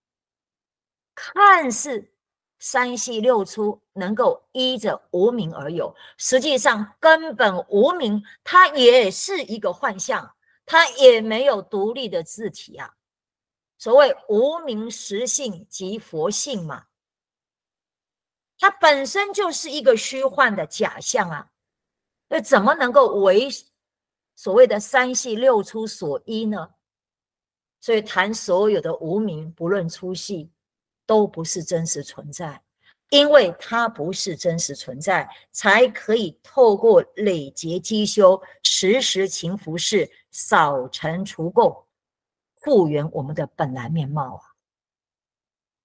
看似三细六粗能够依着无明而有，实际上根本无明它也是一个幻象，它也没有独立的自体啊。所谓无明实性即佛性嘛，它本身就是一个虚幻的假象啊，那怎么能够为所谓的三细六粗所依呢？所以谈所有的无明，不论粗细，都不是真实存在，因为它不是真实存在，才可以透过累劫积修，时时勤拂拭，扫尘除垢，复原我们的本来面貌啊。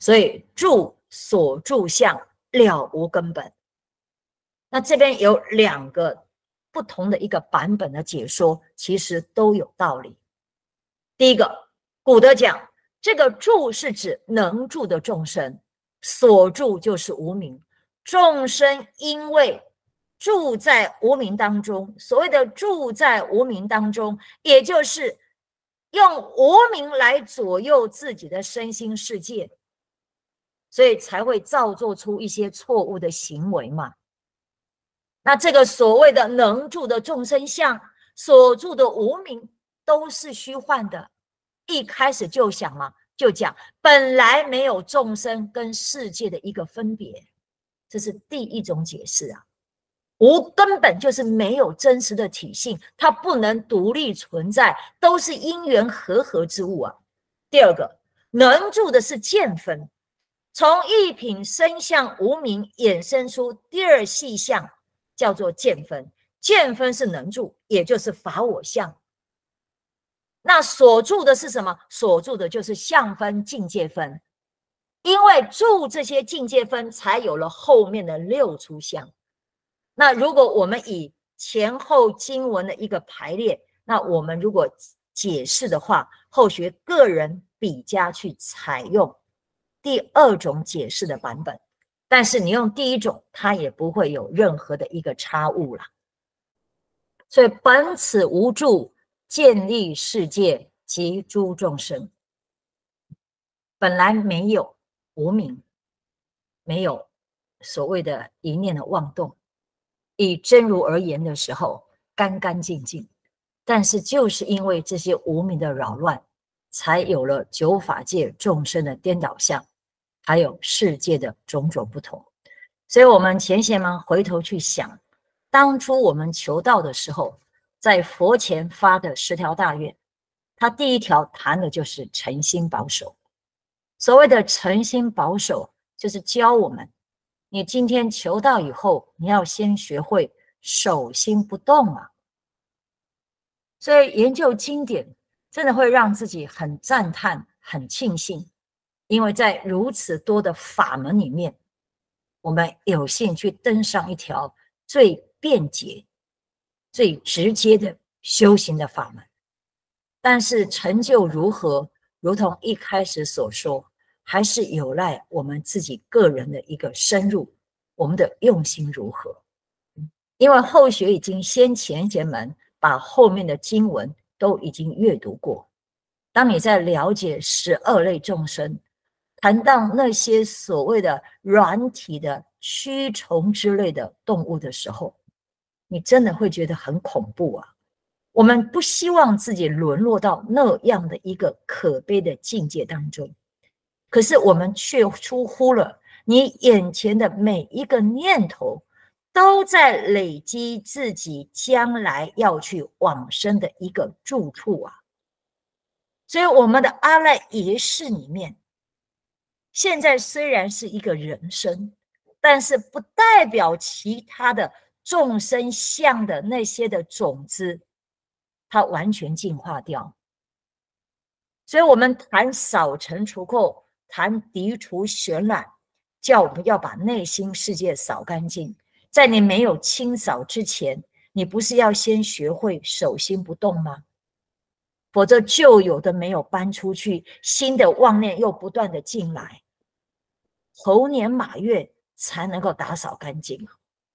所以住所住相了无根本。那这边有两个不同的一个版本的解说，其实都有道理。第一个，古德讲这个住是指能住的众生，所住就是无明。众生因为住在无明当中，所谓的住在无明当中，也就是用无明来左右自己的身心世界，所以才会造作出一些错误的行为嘛。那这个所谓的能住的众生相，所住的无明都是虚幻的。一开始就想嘛，就讲本来没有众生跟世界的一个分别，这是第一种解释啊。无根本就是没有真实的体性，它不能独立存在，都是因缘和合之物啊。第二个，能住的是见分，从一品生相无明衍生出第二细相，叫做见分。见分是能住，也就是法我相。那所住的是什么？所住的就是相分、境界分，因为住这些境界分，才有了后面的六出相。那如果我们以前后经文的一个排列，那我们如果解释的话，后学个人比较去采用第二种解释的版本，但是你用第一种，它也不会有任何的一个差误啦。所以本此无住，建立世界及诸众生，本来没有无明，没有所谓的一念的妄动，以真如而言的时候干干净净，但是就是因为这些无明的扰乱，才有了九法界众生的颠倒相，还有世界的种种不同。所以我们前贤们回头去想，当初我们求道的时候，在佛前发的十条大愿，他第一条谈的就是诚心保守。所谓的诚心保守，就是教我们，你今天求道以后，你要先学会守心不动啊。所以研究经典真的会让自己很赞叹、很庆幸，因为在如此多的法门里面，我们有幸去登上一条最便捷、最直接的修行的法门。但是成就如何，如同一开始所说，还是有赖我们自己个人的一个深入，我们的用心如何。因为后学已经先前贤们把后面的经文都已经阅读过，当你在了解十二类众生，谈到那些所谓的软体的蛆虫之类的动物的时候，你真的会觉得很恐怖啊。我们不希望自己沦落到那样的一个可悲的境界当中，可是我们却疏忽了你眼前的每一个念头都在累积自己将来要去往生的一个住处啊。所以我们的阿赖耶识里面，现在虽然是一个人生，但是不代表其他的众生相的那些的种子它完全净化掉。所以我们谈扫尘除垢，谈涤除玄染，叫我们要把内心世界扫干净。在你没有清扫之前，你不是要先学会守心不动吗？否则旧有的没有搬出去，新的妄念又不断的进来，猴年马月才能够打扫干净。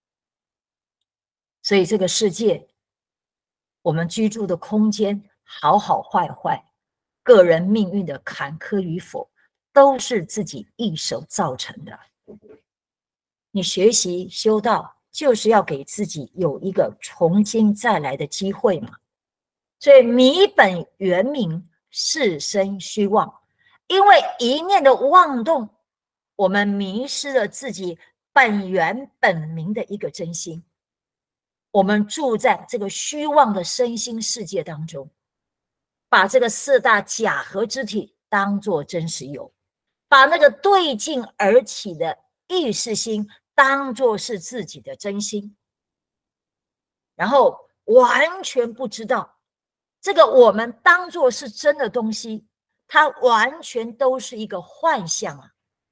所以这个世界，我们居住的空间好好坏坏，个人命运的坎坷与否，都是自己一手造成的。你学习修道，就是要给自己有一个重新再来的机会嘛。所以迷本原名，是生虚妄，因为一念的妄动，我们迷失了自己本源本名的一个真心。我们住在这个虚妄的身心世界当中，把这个四大假合之体当作真实有，把那个对境而起的意识心当作是自己的真心，然后完全不知道这个我们当作是真的东西，它完全都是一个幻象啊！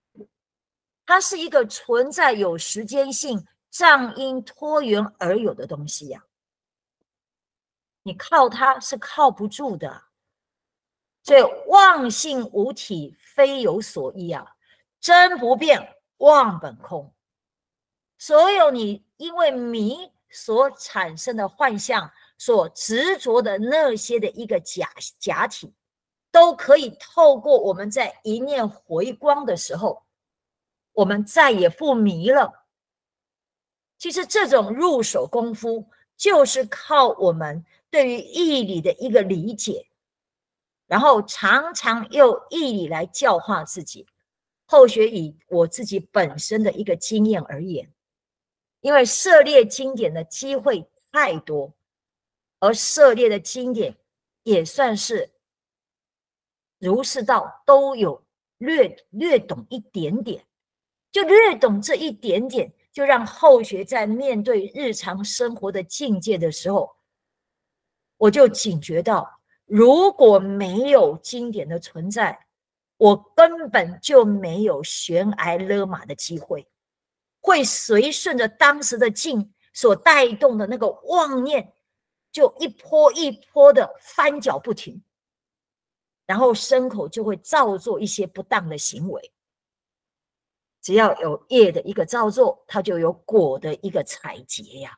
它是一个存在有时间性、仗因托缘而有的东西呀、啊。你靠它是靠不住的。所以妄性无体，非有所依啊，真不变，妄本空。所有你因为迷所产生的幻象，所执着的那些的一个假假体，都可以透过我们在一念回光的时候，我们再也不迷了。其实这种入手功夫，就是靠我们对于义理的一个理解，然后常常用义理来教化自己。后学以我自己本身的一个经验而言，因为涉猎经典的机会太多，而涉猎的经典也算是儒释道都有略略懂一点点，就略懂这一点点，就让后学在面对日常生活的境界的时候，我就警觉到，如果没有经典的存在，我根本就没有悬崖勒马的机会，会随顺着当时的境所带动的那个妄念，就一波一波的翻搅不停，然后牲口就会造作一些不当的行为。只要有业的一个造作，它就有果的一个采撷呀。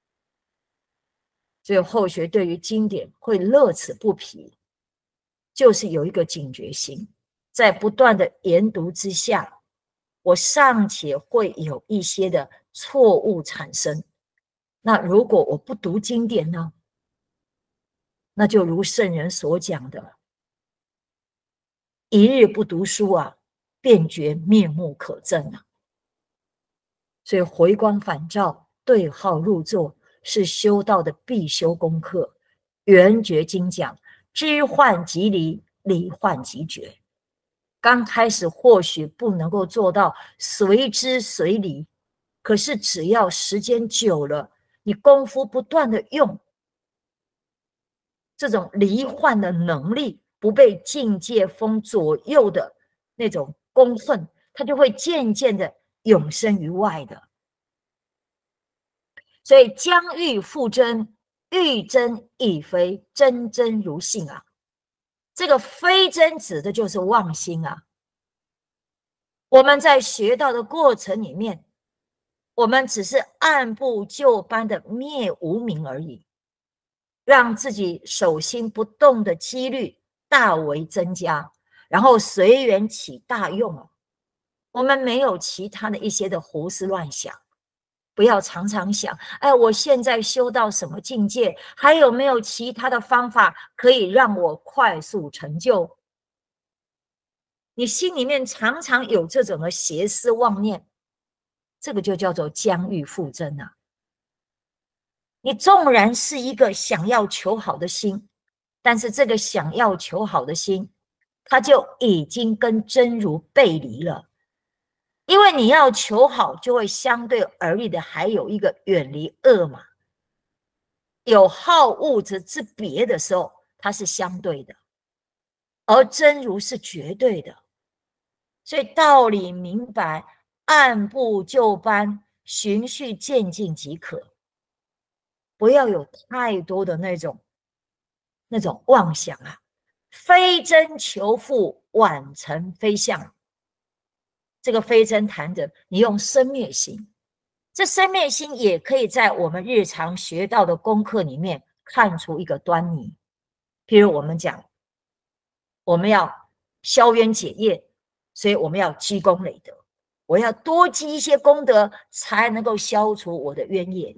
所以后学对于经典会乐此不疲，就是有一个警觉心，在不断的研读之下，我尚且会有一些的错误产生。那如果我不读经典呢？那就如圣人所讲的，一日不读书啊，便觉面目可憎啊。所以回光返照、对号入座是修道的必修功课。圆觉经讲，知幻即离，离幻即觉。刚开始或许不能够做到随知随离，可是只要时间久了，你功夫不断的用，这种离幻的能力，不被境界风左右的那种功分，它就会渐渐的永生于外的。所以将欲复真，欲真亦非真真如性啊。这个非真指的就是妄心啊。我们在学道的过程里面，我们只是按部就班的灭无明而已，让自己守心不动的几率大为增加，然后随缘起大用哦。我们没有其他的一些的胡思乱想。不要常常想，哎，我现在修到什么境界？还有没有其他的方法可以让我快速成就？你心里面常常有这种的邪思妄念，这个就叫做将欲复真啊。你纵然是一个想要求好的心，但是这个想要求好的心，它就已经跟真如背离了。因为你要求好，就会相对而立的还有一个远离恶嘛。有好恶之之别的时候，它是相对的，而真如是绝对的。所以道理明白，按部就班，循序渐进即可。不要有太多的那种那种妄想啊，非真求复，晚成非相。这个非真谈的，你用生灭心，这生灭心也可以在我们日常学到的功课里面看出一个端倪。譬如我们讲，我们要消冤解业，所以我们要积功累德，我要多积一些功德，才能够消除我的冤业。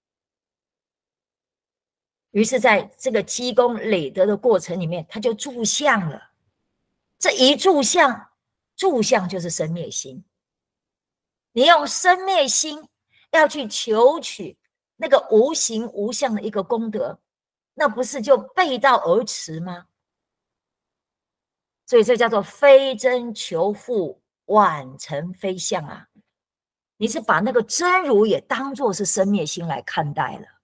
于是在这个积功累德的过程里面，他就住相了。这一住相，住相就是生灭心。你用生灭心要去求取那个无形无相的一个功德，那不是就背道而驰吗？所以这叫做非真求复，晚成非相啊。你是把那个真如也当作是生灭心来看待了。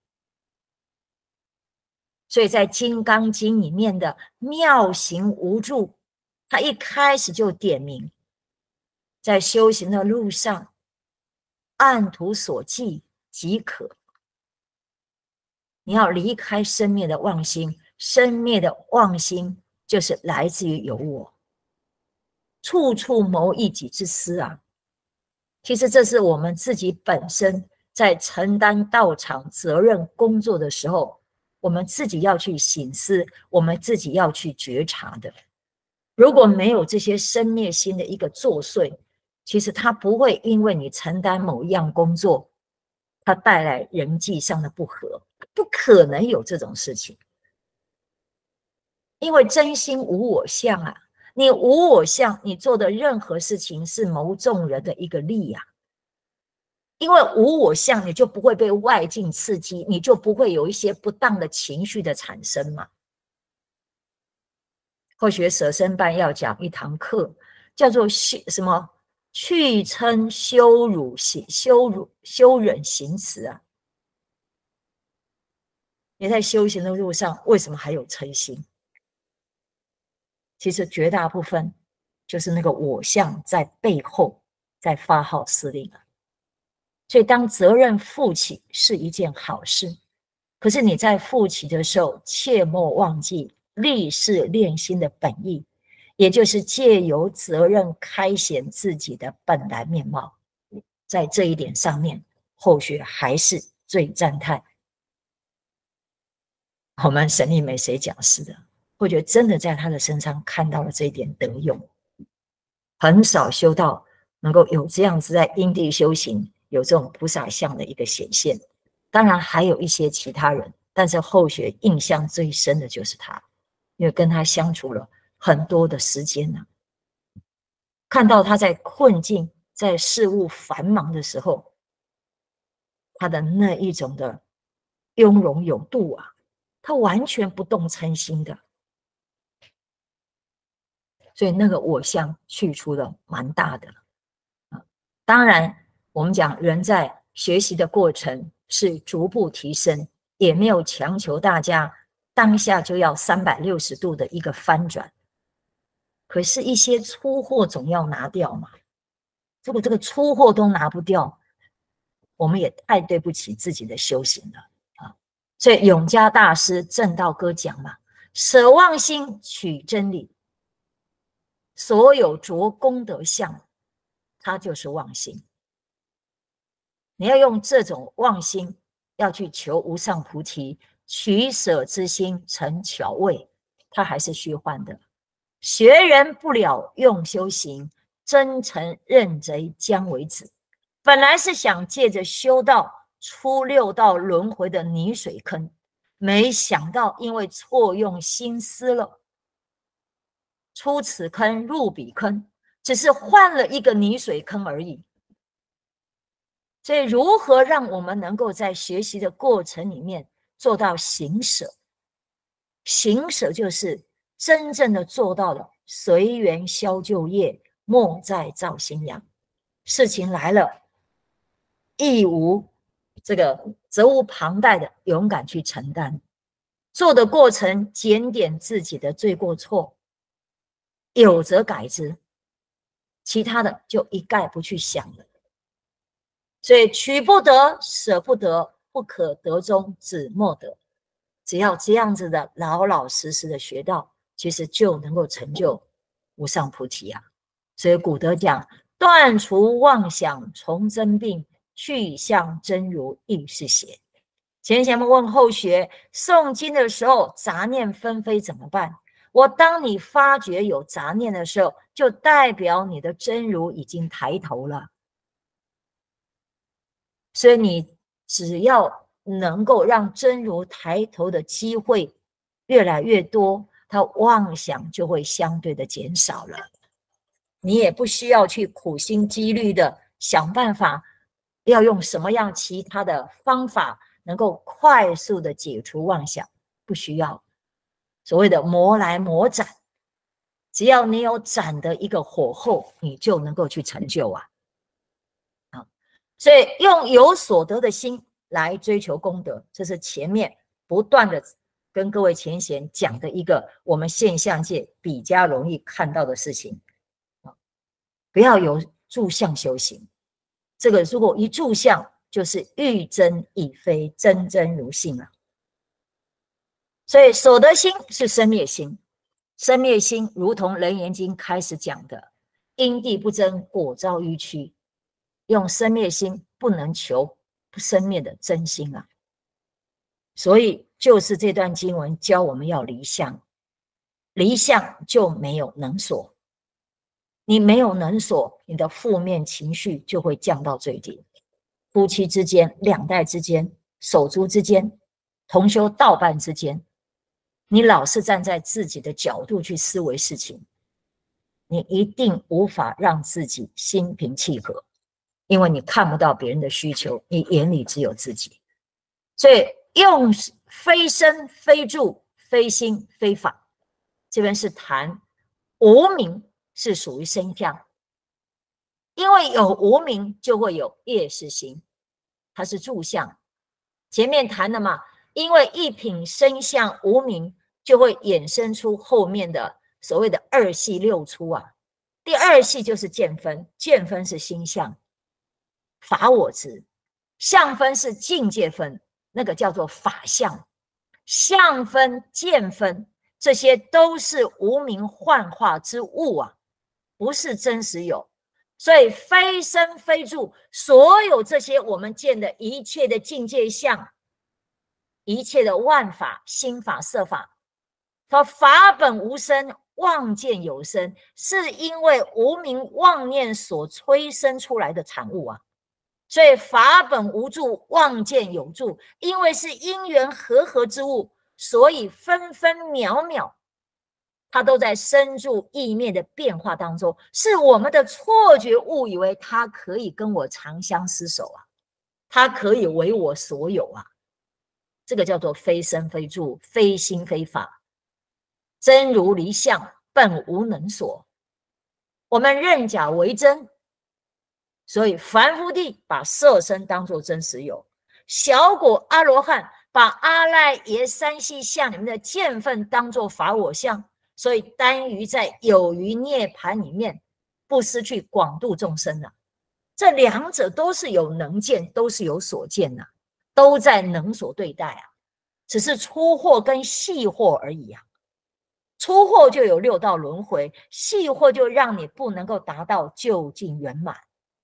所以在《金刚经》里面的妙行无住，他一开始就点明， 在修行的路上，按图索骥即可。你要离开生灭的妄心，生灭的妄心就是来自于有我，处处谋一己之私啊。其实这是我们自己本身在承担道场责任工作的时候，我们自己要去省思，我们自己要去觉察的。如果没有这些生灭心的一个作祟，其实它不会因为你承担某一样工作，它带来人际上的不和，不可能有这种事情。因为真心无我相啊，你无我相，你做的任何事情是谋众人的一个利啊。因为无我相，你就不会被外境刺激，你就不会有一些不当的情绪的产生嘛。或许舍身班要讲一堂课，叫做什么？去称羞辱行羞辱羞忍行持啊。你在修行的路上，为什么还有嗔心？其实绝大部分就是那个我相在背后在发号施令啊。所以当责任负起是一件好事，可是你在负起的时候，切莫忘记立事练心的本意，也就是借由责任开显自己的本来面貌。在这一点上面，后学还是最赞叹我们沈丽美谁讲师的，我觉得真的在他的身上看到了这一点得用。很少修道能够有这样子在因地修行，有这种菩萨相的一个显现。当然还有一些其他人，但是后学印象最深的就是他，因为跟他相处了很多的时间呢、啊，看到他在困境、在事务繁忙的时候，他的那一种的雍容有度啊，他完全不动嗔心的，所以那个我相去除了蛮大的。当然我们讲人在学习的过程是逐步提升，也没有强求大家当下就要三百六十度的一个翻转，可是一些粗货总要拿掉嘛。如果这个粗货都拿不掉，我们也太对不起自己的修行了啊！所以永嘉大师正道歌讲嘛，舍妄心取真理，所有着功德相，它就是妄心。你要用这种妄心要去求无上菩提，取舍之心成巧味，它还是虚幻的。学人不了用修行，真诚认贼将为止。本来是想借着修道出六道轮回的泥水坑，没想到因为错用心思了，出此坑入彼坑，只是换了一个泥水坑而已。所以如何让我们能够在学习的过程里面做到行舍？行舍就是真正的做到了随缘消旧业，莫再造新阳。事情来了，义无这个责无旁贷的勇敢去承担，做的过程检点自己的罪过错，有则改之，其他的就一概不去想了。所以取不得，舍不得，不可得中，只莫得。只要这样子的老老实实的学到，其实就能够成就无上菩提啊。所以古德讲，断除妄想从真病，去向真如亦是邪。前贤们问后学，诵经的时候杂念纷飞怎么办？我当你发觉有杂念的时候，就代表你的真如已经抬头了。所以你只要能够让真如抬头的机会越来越多，它妄想就会相对的减少了。你也不需要去苦心积虑的想办法，要用什么样其他的方法能够快速的解除妄想，不需要。所谓的磨来磨斩，只要你有斩的一个火候，你就能够去成就啊。所以用有所得的心来追求功德，这是前面不断的跟各位前贤讲的一个我们现象界比较容易看到的事情。不要有住相修行。这个如果一住相，就是欲真亦非，真真如性了。所以所得心是生灭心，生灭心如同《楞严经》开始讲的，因地不增，果遭迂曲。用生灭心不能求不生灭的真心啊。所以就是这段经文教我们要离相，离相就没有能所，你没有能所，你的负面情绪就会降到最低。夫妻之间、两代之间、手足之间、同修道伴之间，你老是站在自己的角度去思维事情，你一定无法让自己心平气和，因为你看不到别人的需求，你眼里只有自己。所以用非身非住非心非法，这边是谈无明是属于身相，因为有无明就会有业识心，它是住相。前面谈的嘛，因为一品身相无明，就会衍生出后面的所谓的二系六出啊。第二系就是见分，见分是心相，法我执；相分是境界分，那个叫做法相。相分、见分，这些都是无明幻化之物啊，不是真实有。所以非身非住，所有这些我们见的一切的境界相，一切的万法、心法、色法，它法本无生，妄见有生，是因为无明妄念所催生出来的产物啊。所以法本无住，妄见有住，因为是因缘和合之物，所以分分秒秒它都在生住意灭的变化当中，是我们的错觉误以为它可以跟我长相厮守啊，它可以为我所有啊。这个叫做非身非住，非心非法，真如离相，本无能所。我们认假为真，所以凡夫地把色身当作真实有，小果阿罗汉把阿赖耶三细相里面的见分当作法我相，所以单于在有余涅盘里面不失去广度众生啊。这两者都是有能见，都是有所见啊，都在能所对待啊，只是粗惑跟细惑而已啊。粗惑就有六道轮回，细惑就让你不能够达到究竟圆满。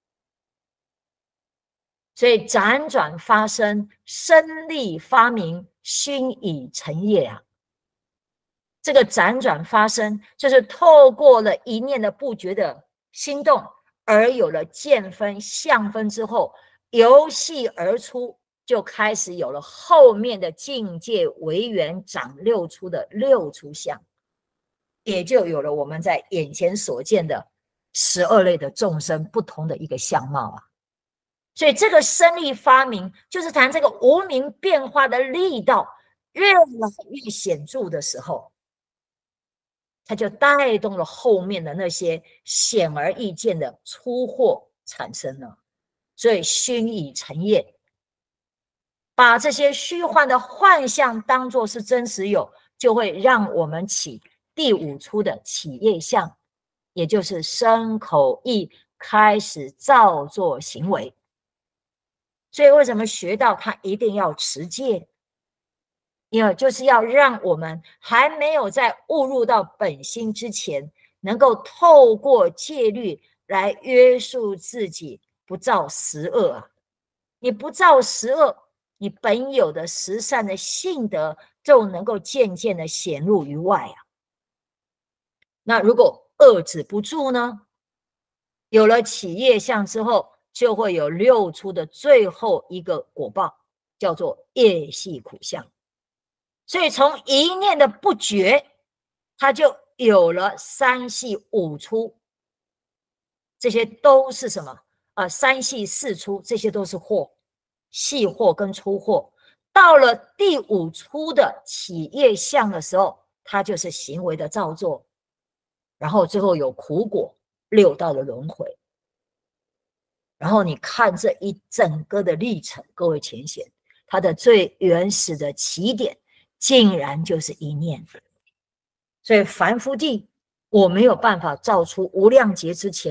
所以辗转发生，生力发明，熏已成业啊。这个辗转发生，就是透过了一念的不觉的心动，而有了见分、相分之后，由细而出，就开始有了后面的境界为缘长六出的六出相，也就有了我们在眼前所见的十二类的众生不同的一个相貌啊。所以这个生力发明，就是谈这个无明变化的力道越来越显著的时候，它就带动了后面的那些显而易见的粗惑产生了。所以熏已成业，把这些虚幻的幻象当作是真实有，就会让我们起第五出的起业相，也就是身口意开始造作行为。所以为什么学道它一定要持戒？因为就是要让我们还没有在误入到本心之前，能够透过戒律来约束自己，不造十恶啊。你不造十恶，你本有的十善的性德就能够渐渐的显露于外啊。那如果遏止不住呢？有了起业相之后，就会有六出的最后一个果报，叫做业系苦相。所以从一念的不觉，它就有了三系五出，这些都是什么啊、呃？三系四出，这些都是惑，细惑跟粗惑。到了第五出的起业相的时候，它就是行为的造作，然后最后有苦果，六道的轮回。然后你看这一整个的历程，各位浅显，它的最原始的起点竟然就是一念。所以凡夫地我没有办法造出无量劫之前的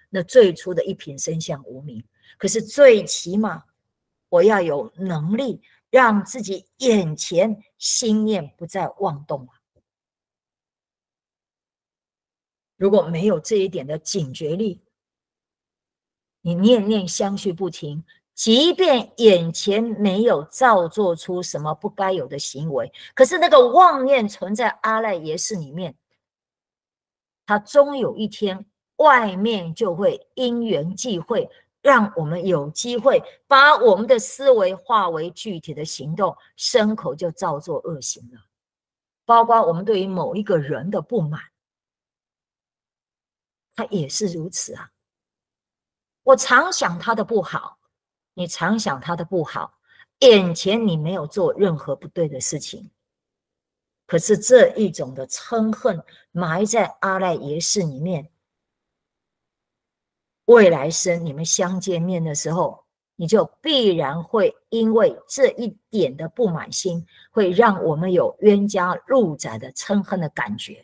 那最初的一品生相无名。可是最起码我要有能力让自己眼前心念不再妄动啊。如果没有这一点的警觉力，你念念相续不停，即便眼前没有造作出什么不该有的行为，可是那个妄念存在阿赖耶识里面，它终有一天外面就会因缘际会，让我们有机会把我们的思维化为具体的行动，身口就造作恶行了。包括我们对于某一个人的不满，它也是如此啊。我常想他的不好，你常想他的不好，眼前你没有做任何不对的事情，可是这一种的嗔恨埋在阿赖耶识里面，未来生你们相见面的时候，你就必然会因为这一点的不满心，会让我们有冤家路窄的嗔恨的感觉，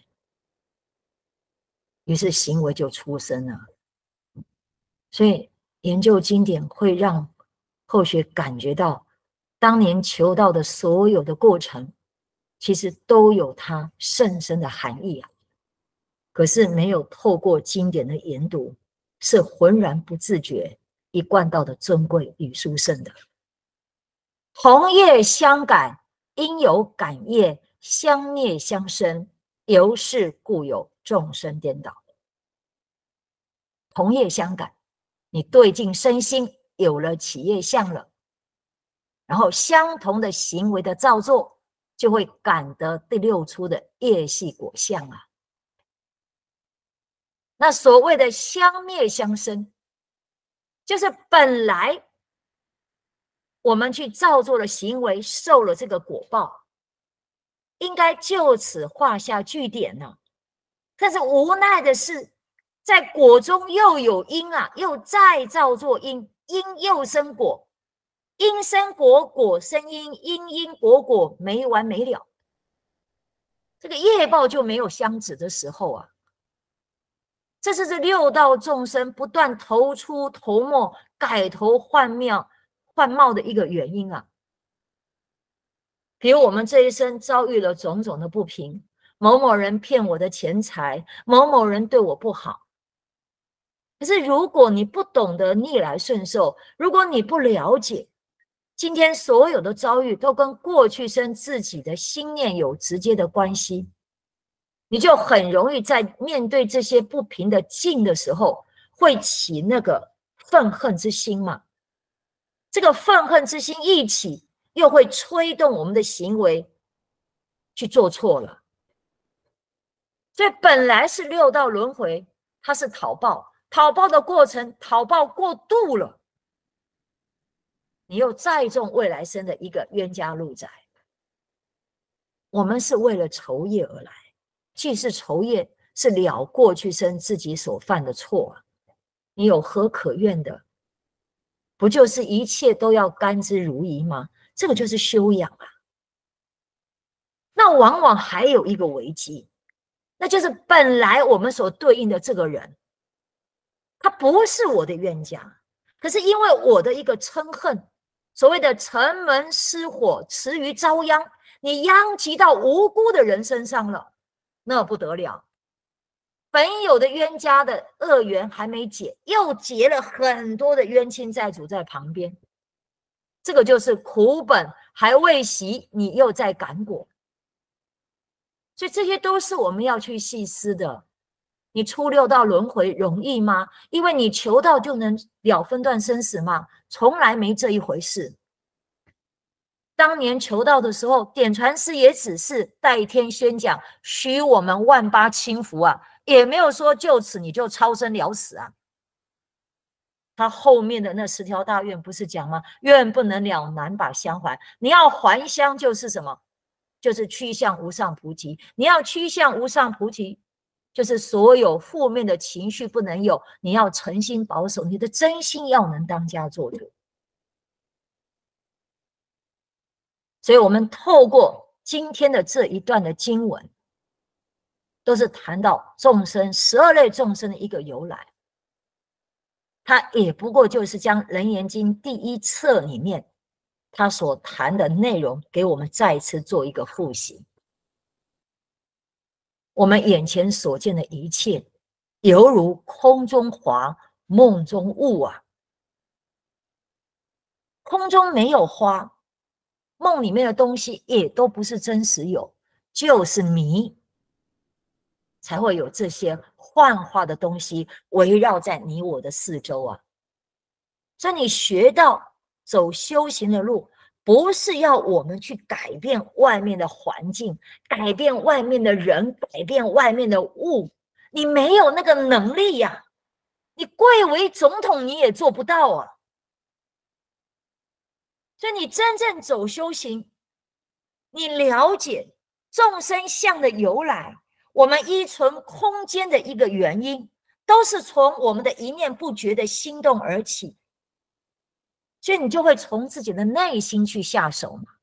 于是行为就出生了。所以研究经典会让后学感觉到，当年求道的所有的过程，其实都有它甚深的含义啊。可是没有透过经典的研读，是浑然不自觉，一贯道的尊贵与殊胜的。同业相感，因有感业，相灭相生，由是故有众生颠倒。同业相感，你对境身心有了起业相了，然后相同的行为的造作，就会感得第六出的业系果相啊。那所谓的相灭相生，就是本来我们去造作的行为受了这个果报，应该就此画下句点了。但是无奈的是，在果中又有因啊，又再造作因，因又生果，因生果，果生因，因因果果，没完没了。这个业报就没有相止的时候啊。这是这六道众生不断头出头没、改头换面、换貌的一个原因啊。比如我们这一生遭遇了种种的不平，某某人骗我的钱财，某某人对我不好。可是如果你不懂得逆来顺受，如果你不了解今天所有的遭遇都跟过去生自己的心念有直接的关系，你就很容易在面对这些不平的境的时候，会起那个愤恨之心嘛。这个愤恨之心一起，又会催动我们的行为去做错了。所以本来是六道轮回，它是讨报，讨报的过程，讨报过度了，你又再种未来生的一个冤家路窄。我们是为了酬业而来，既是酬业，是了过去生自己所犯的错啊，你有何可怨的？不就是一切都要甘之如饴吗？这个就是修养啊。那往往还有一个危机，那就是本来我们所对应的这个人，他不是我的冤家，可是因为我的一个嗔恨，所谓的城门失火，池鱼遭殃，你殃及到无辜的人身上了，那不得了。本有的冤家的恶缘还没解，又结了很多的冤亲债主在旁边，这个就是苦本还未息，你又在感果。所以这些都是我们要去细思的。你出六道轮回容易吗？因为你求道就能了分段生死吗？从来没这一回事。当年求道的时候，点传师也只是代天宣讲，许我们万八轻福啊，也没有说就此你就超生了死啊。他后面的那十条大愿不是讲吗？愿不能了，难把相还。你要还乡就是什么？就是趋向无上菩提。你要趋向无上菩提，就是所有负面的情绪不能有，你要诚心保守，你的真心要能当家做主。所以我们透过今天的这一段的经文，都是谈到众生十二类众生的一个由来。 它也不过就是将《楞严经》第一册里面他所谈的内容给我们再次做一个复习。我们眼前所见的一切，犹如空中花，梦中雾啊！空中没有花，梦里面的东西也都不是真实有，就是迷，才会有这些幻化的东西围绕在你我的四周啊。所以你学到走修行的路，不是要我们去改变外面的环境，改变外面的人，改变外面的物，你没有那个能力呀、啊，你贵为总统你也做不到啊。所以你真正走修行，你了解众生相的由来，我们依存空间的一个原因，都是从我们的一念不觉的心动而起。所以你就会从自己的内心去下手嘛。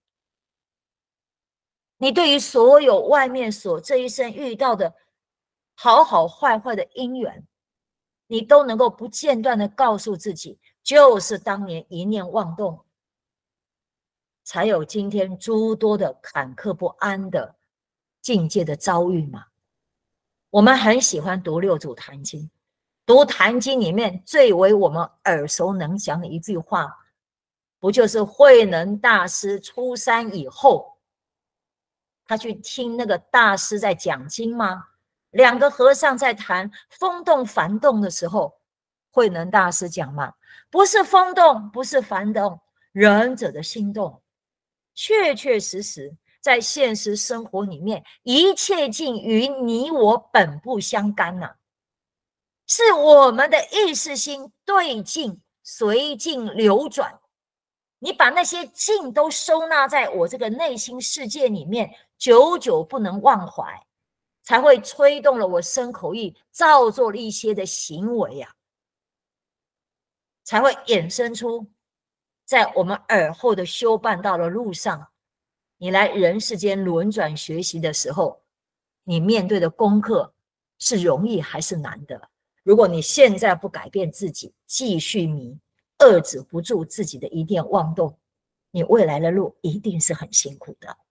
你对于所有外面所这一生遇到的好好坏坏的因缘，你都能够不间断的告诉自己，就是当年一念妄动，才有今天诸多的坎坷不安的境界的遭遇嘛。我们很喜欢读六祖坛经，读坛经里面最为我们耳熟能详的一句话，不就是慧能大师出山以后，他去听那个大师在讲经吗？两个和尚在谈风动幡动的时候，慧能大师讲嘛，不是风动，不是幡动，仁者的心动。确确实实在现实生活里面，一切尽与你我本不相干呐、啊，是我们的意识心对境随境流转。你把那些境都收纳在我这个内心世界里面，久久不能忘怀，才会催动了我身口意造作了一些的行为啊，才会衍生出在我们尔后的修办道的路上，你来人世间轮转学习的时候，你面对的功课是容易还是难的？如果你现在不改变自己，继续迷，遏制不住自己的一念妄动，你未来的路一定是很辛苦的。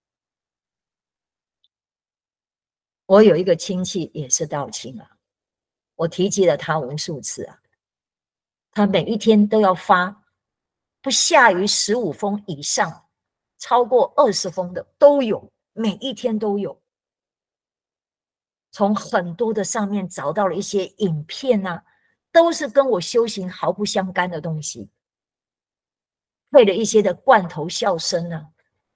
我有一个亲戚也是道亲啊，我提及了他无数次啊，他每一天都要发不下于十五封以上，超过二十封的都有，每一天都有。从很多的上面找到了一些影片啊，都是跟我修行毫不相干的东西，配了一些的罐头笑声啊。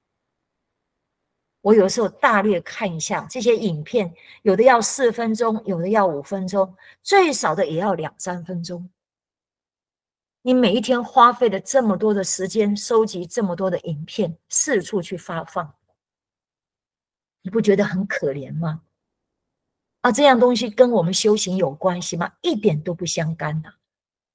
我有时候大略看一下这些影片，有的要四分钟，有的要五分钟，最少的也要两三分钟。你每一天花费了这么多的时间，收集这么多的影片，四处去发放，你不觉得很可怜吗？啊，这样东西跟我们修行有关系吗？一点都不相干啊。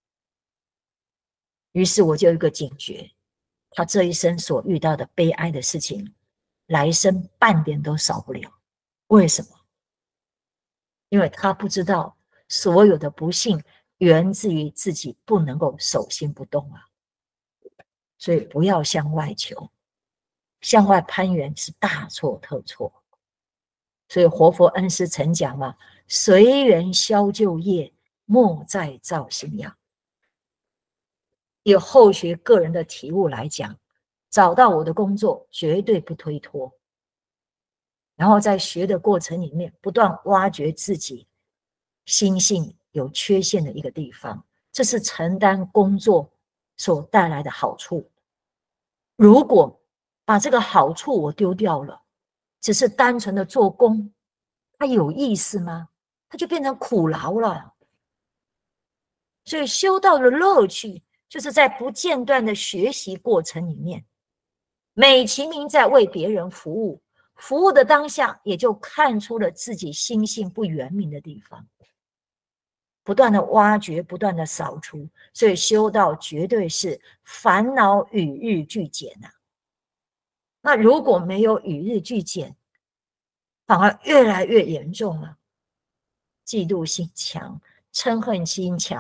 于是我就有一个警觉，他这一生所遇到的悲哀的事情，来生半点都少不了。为什么？因为他不知道所有的不幸源自于自己不能够守心不动啊。所以不要向外求，向外攀援是大错特错。所以活佛恩师曾讲嘛，随缘消旧业，莫再造新样。以后学个人的体悟来讲，找到我的工作绝对不推脱，然后在学的过程里面不断挖掘自己心性有缺陷的一个地方，这是承担工作所带来的好处。如果把这个好处我丢掉了，只是单纯的做工，它有意思吗？它就变成苦劳了。所以修道的乐趣就是在不间断的学习过程里面，美其名在为别人服务，服务的当下也就看出了自己心性不圆明的地方，不断的挖掘，不断的扫除。所以修道绝对是烦恼与日俱减啊。那如果没有与日俱减，反而越来越严重了。嫉妒心强，嗔恨心强，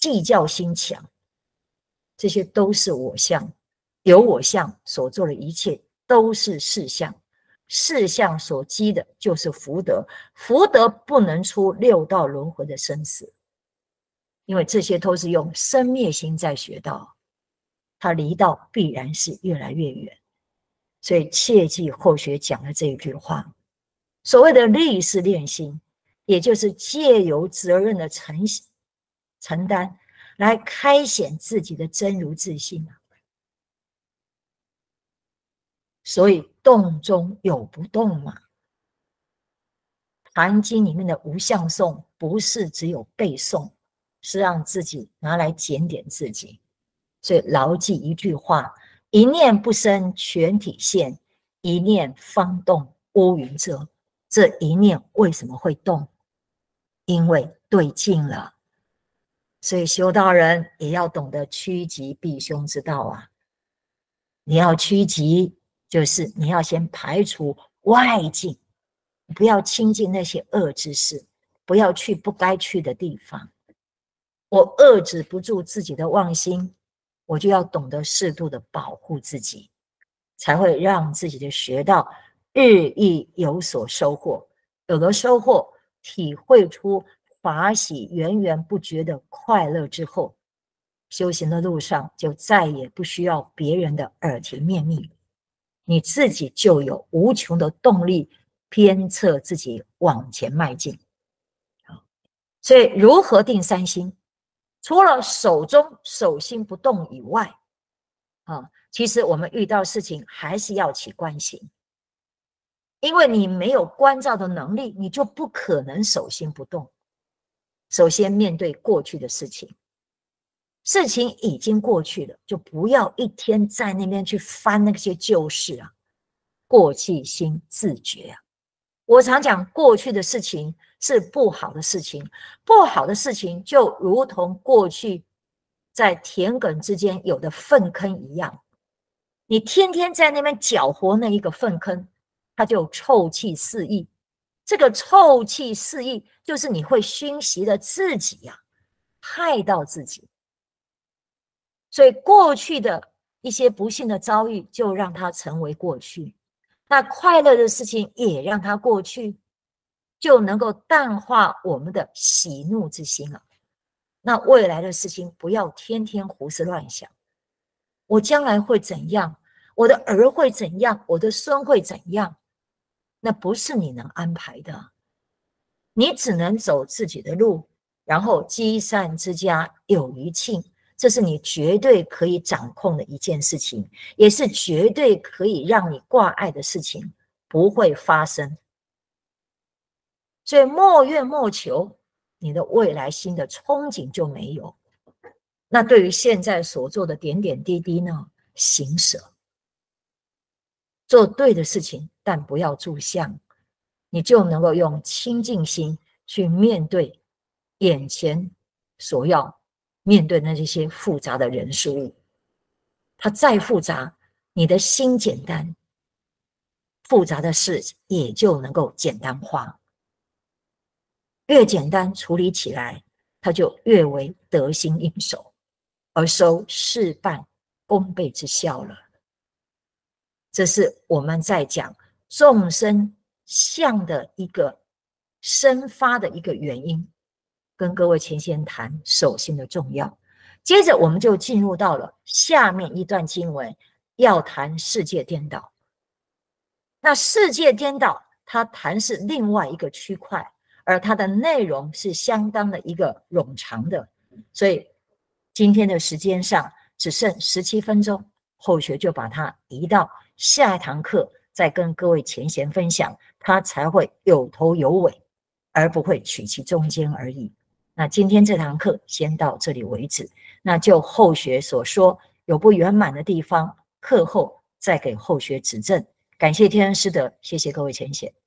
计较心强，这些都是我相，有我相所做的一切都是事相，事相所积的就是福德，福德不能出六道轮回的生死，因为这些都是用生灭心在学道，它离道必然是越来越远。所以切记后学讲的这一句话，所谓的立是练心，也就是借由责任的承承担来开显自己的真如自信啊。所以动中有不动嘛。坛经里面的无相颂不是只有背诵，是让自己拿来检点自己。所以牢记一句话，一念不生全体现，一念方动乌云遮。这一念为什么会动？因为对境了。所以修道人也要懂得趋吉避凶之道啊。你要趋吉，就是你要先排除外境，不要亲近那些恶之事，不要去不该去的地方。我遏制不住自己的妄心，我就要懂得适度的保护自己，才会让自己的学道日益有所收获。有了收获，体会出法喜源源不绝的快乐之后，修行的路上就再也不需要别人的耳提面命，你自己就有无穷的动力鞭策自己往前迈进。所以如何定三心？除了手中手心不动以外，啊，其实我们遇到事情还是要起观行，因为你没有观照的能力，你就不可能手心不动。首先面对过去的事情，事情已经过去了，就不要一天在那边去翻那些旧事啊，过去心自觉啊。我常讲，过去的事情是不好的事情，不好的事情就如同过去在田埂之间有的粪坑一样，你天天在那边搅和那一个粪坑，它就臭气四溢。这个臭气四溢，就是你会熏习了自己呀、啊，害到自己。所以过去的一些不幸的遭遇，就让它成为过去。那快乐的事情也让它过去，就能够淡化我们的喜怒之心啊。那未来的事情不要天天胡思乱想，我将来会怎样？我的儿会怎样？我的孙会怎样？那不是你能安排的，你只能走自己的路，然后积善之家有余庆，这是你绝对可以掌控的一件事情，也是绝对可以让你挂碍的事情，不会发生。所以莫怨莫求，你的未来新的憧憬就没有。那对于现在所做的点点滴滴呢，行舍，做对的事情，但不要住相，你就能够用清净心去面对眼前所要面对的这些复杂的人事物。它再复杂，你的心简单，复杂的事也就能够简单化。越简单处理起来，它就越为得心应手，而收事半功倍之效了。这是我们在讲众生相的一个生发的一个原因，跟各位前贤谈守心的重要。接着我们就进入到了下面一段经文，要谈世界颠倒。那世界颠倒，它谈是另外一个区块，而它的内容是相当的一个冗长的，所以今天的时间上只剩十七分钟，后学就把它移到下一堂课再跟各位前贤分享，它才会有头有尾，而不会取其中间而已。那今天这堂课先到这里为止，那就后学所说有不圆满的地方，课后再给后学指正。感谢天恩师德，谢谢各位前贤。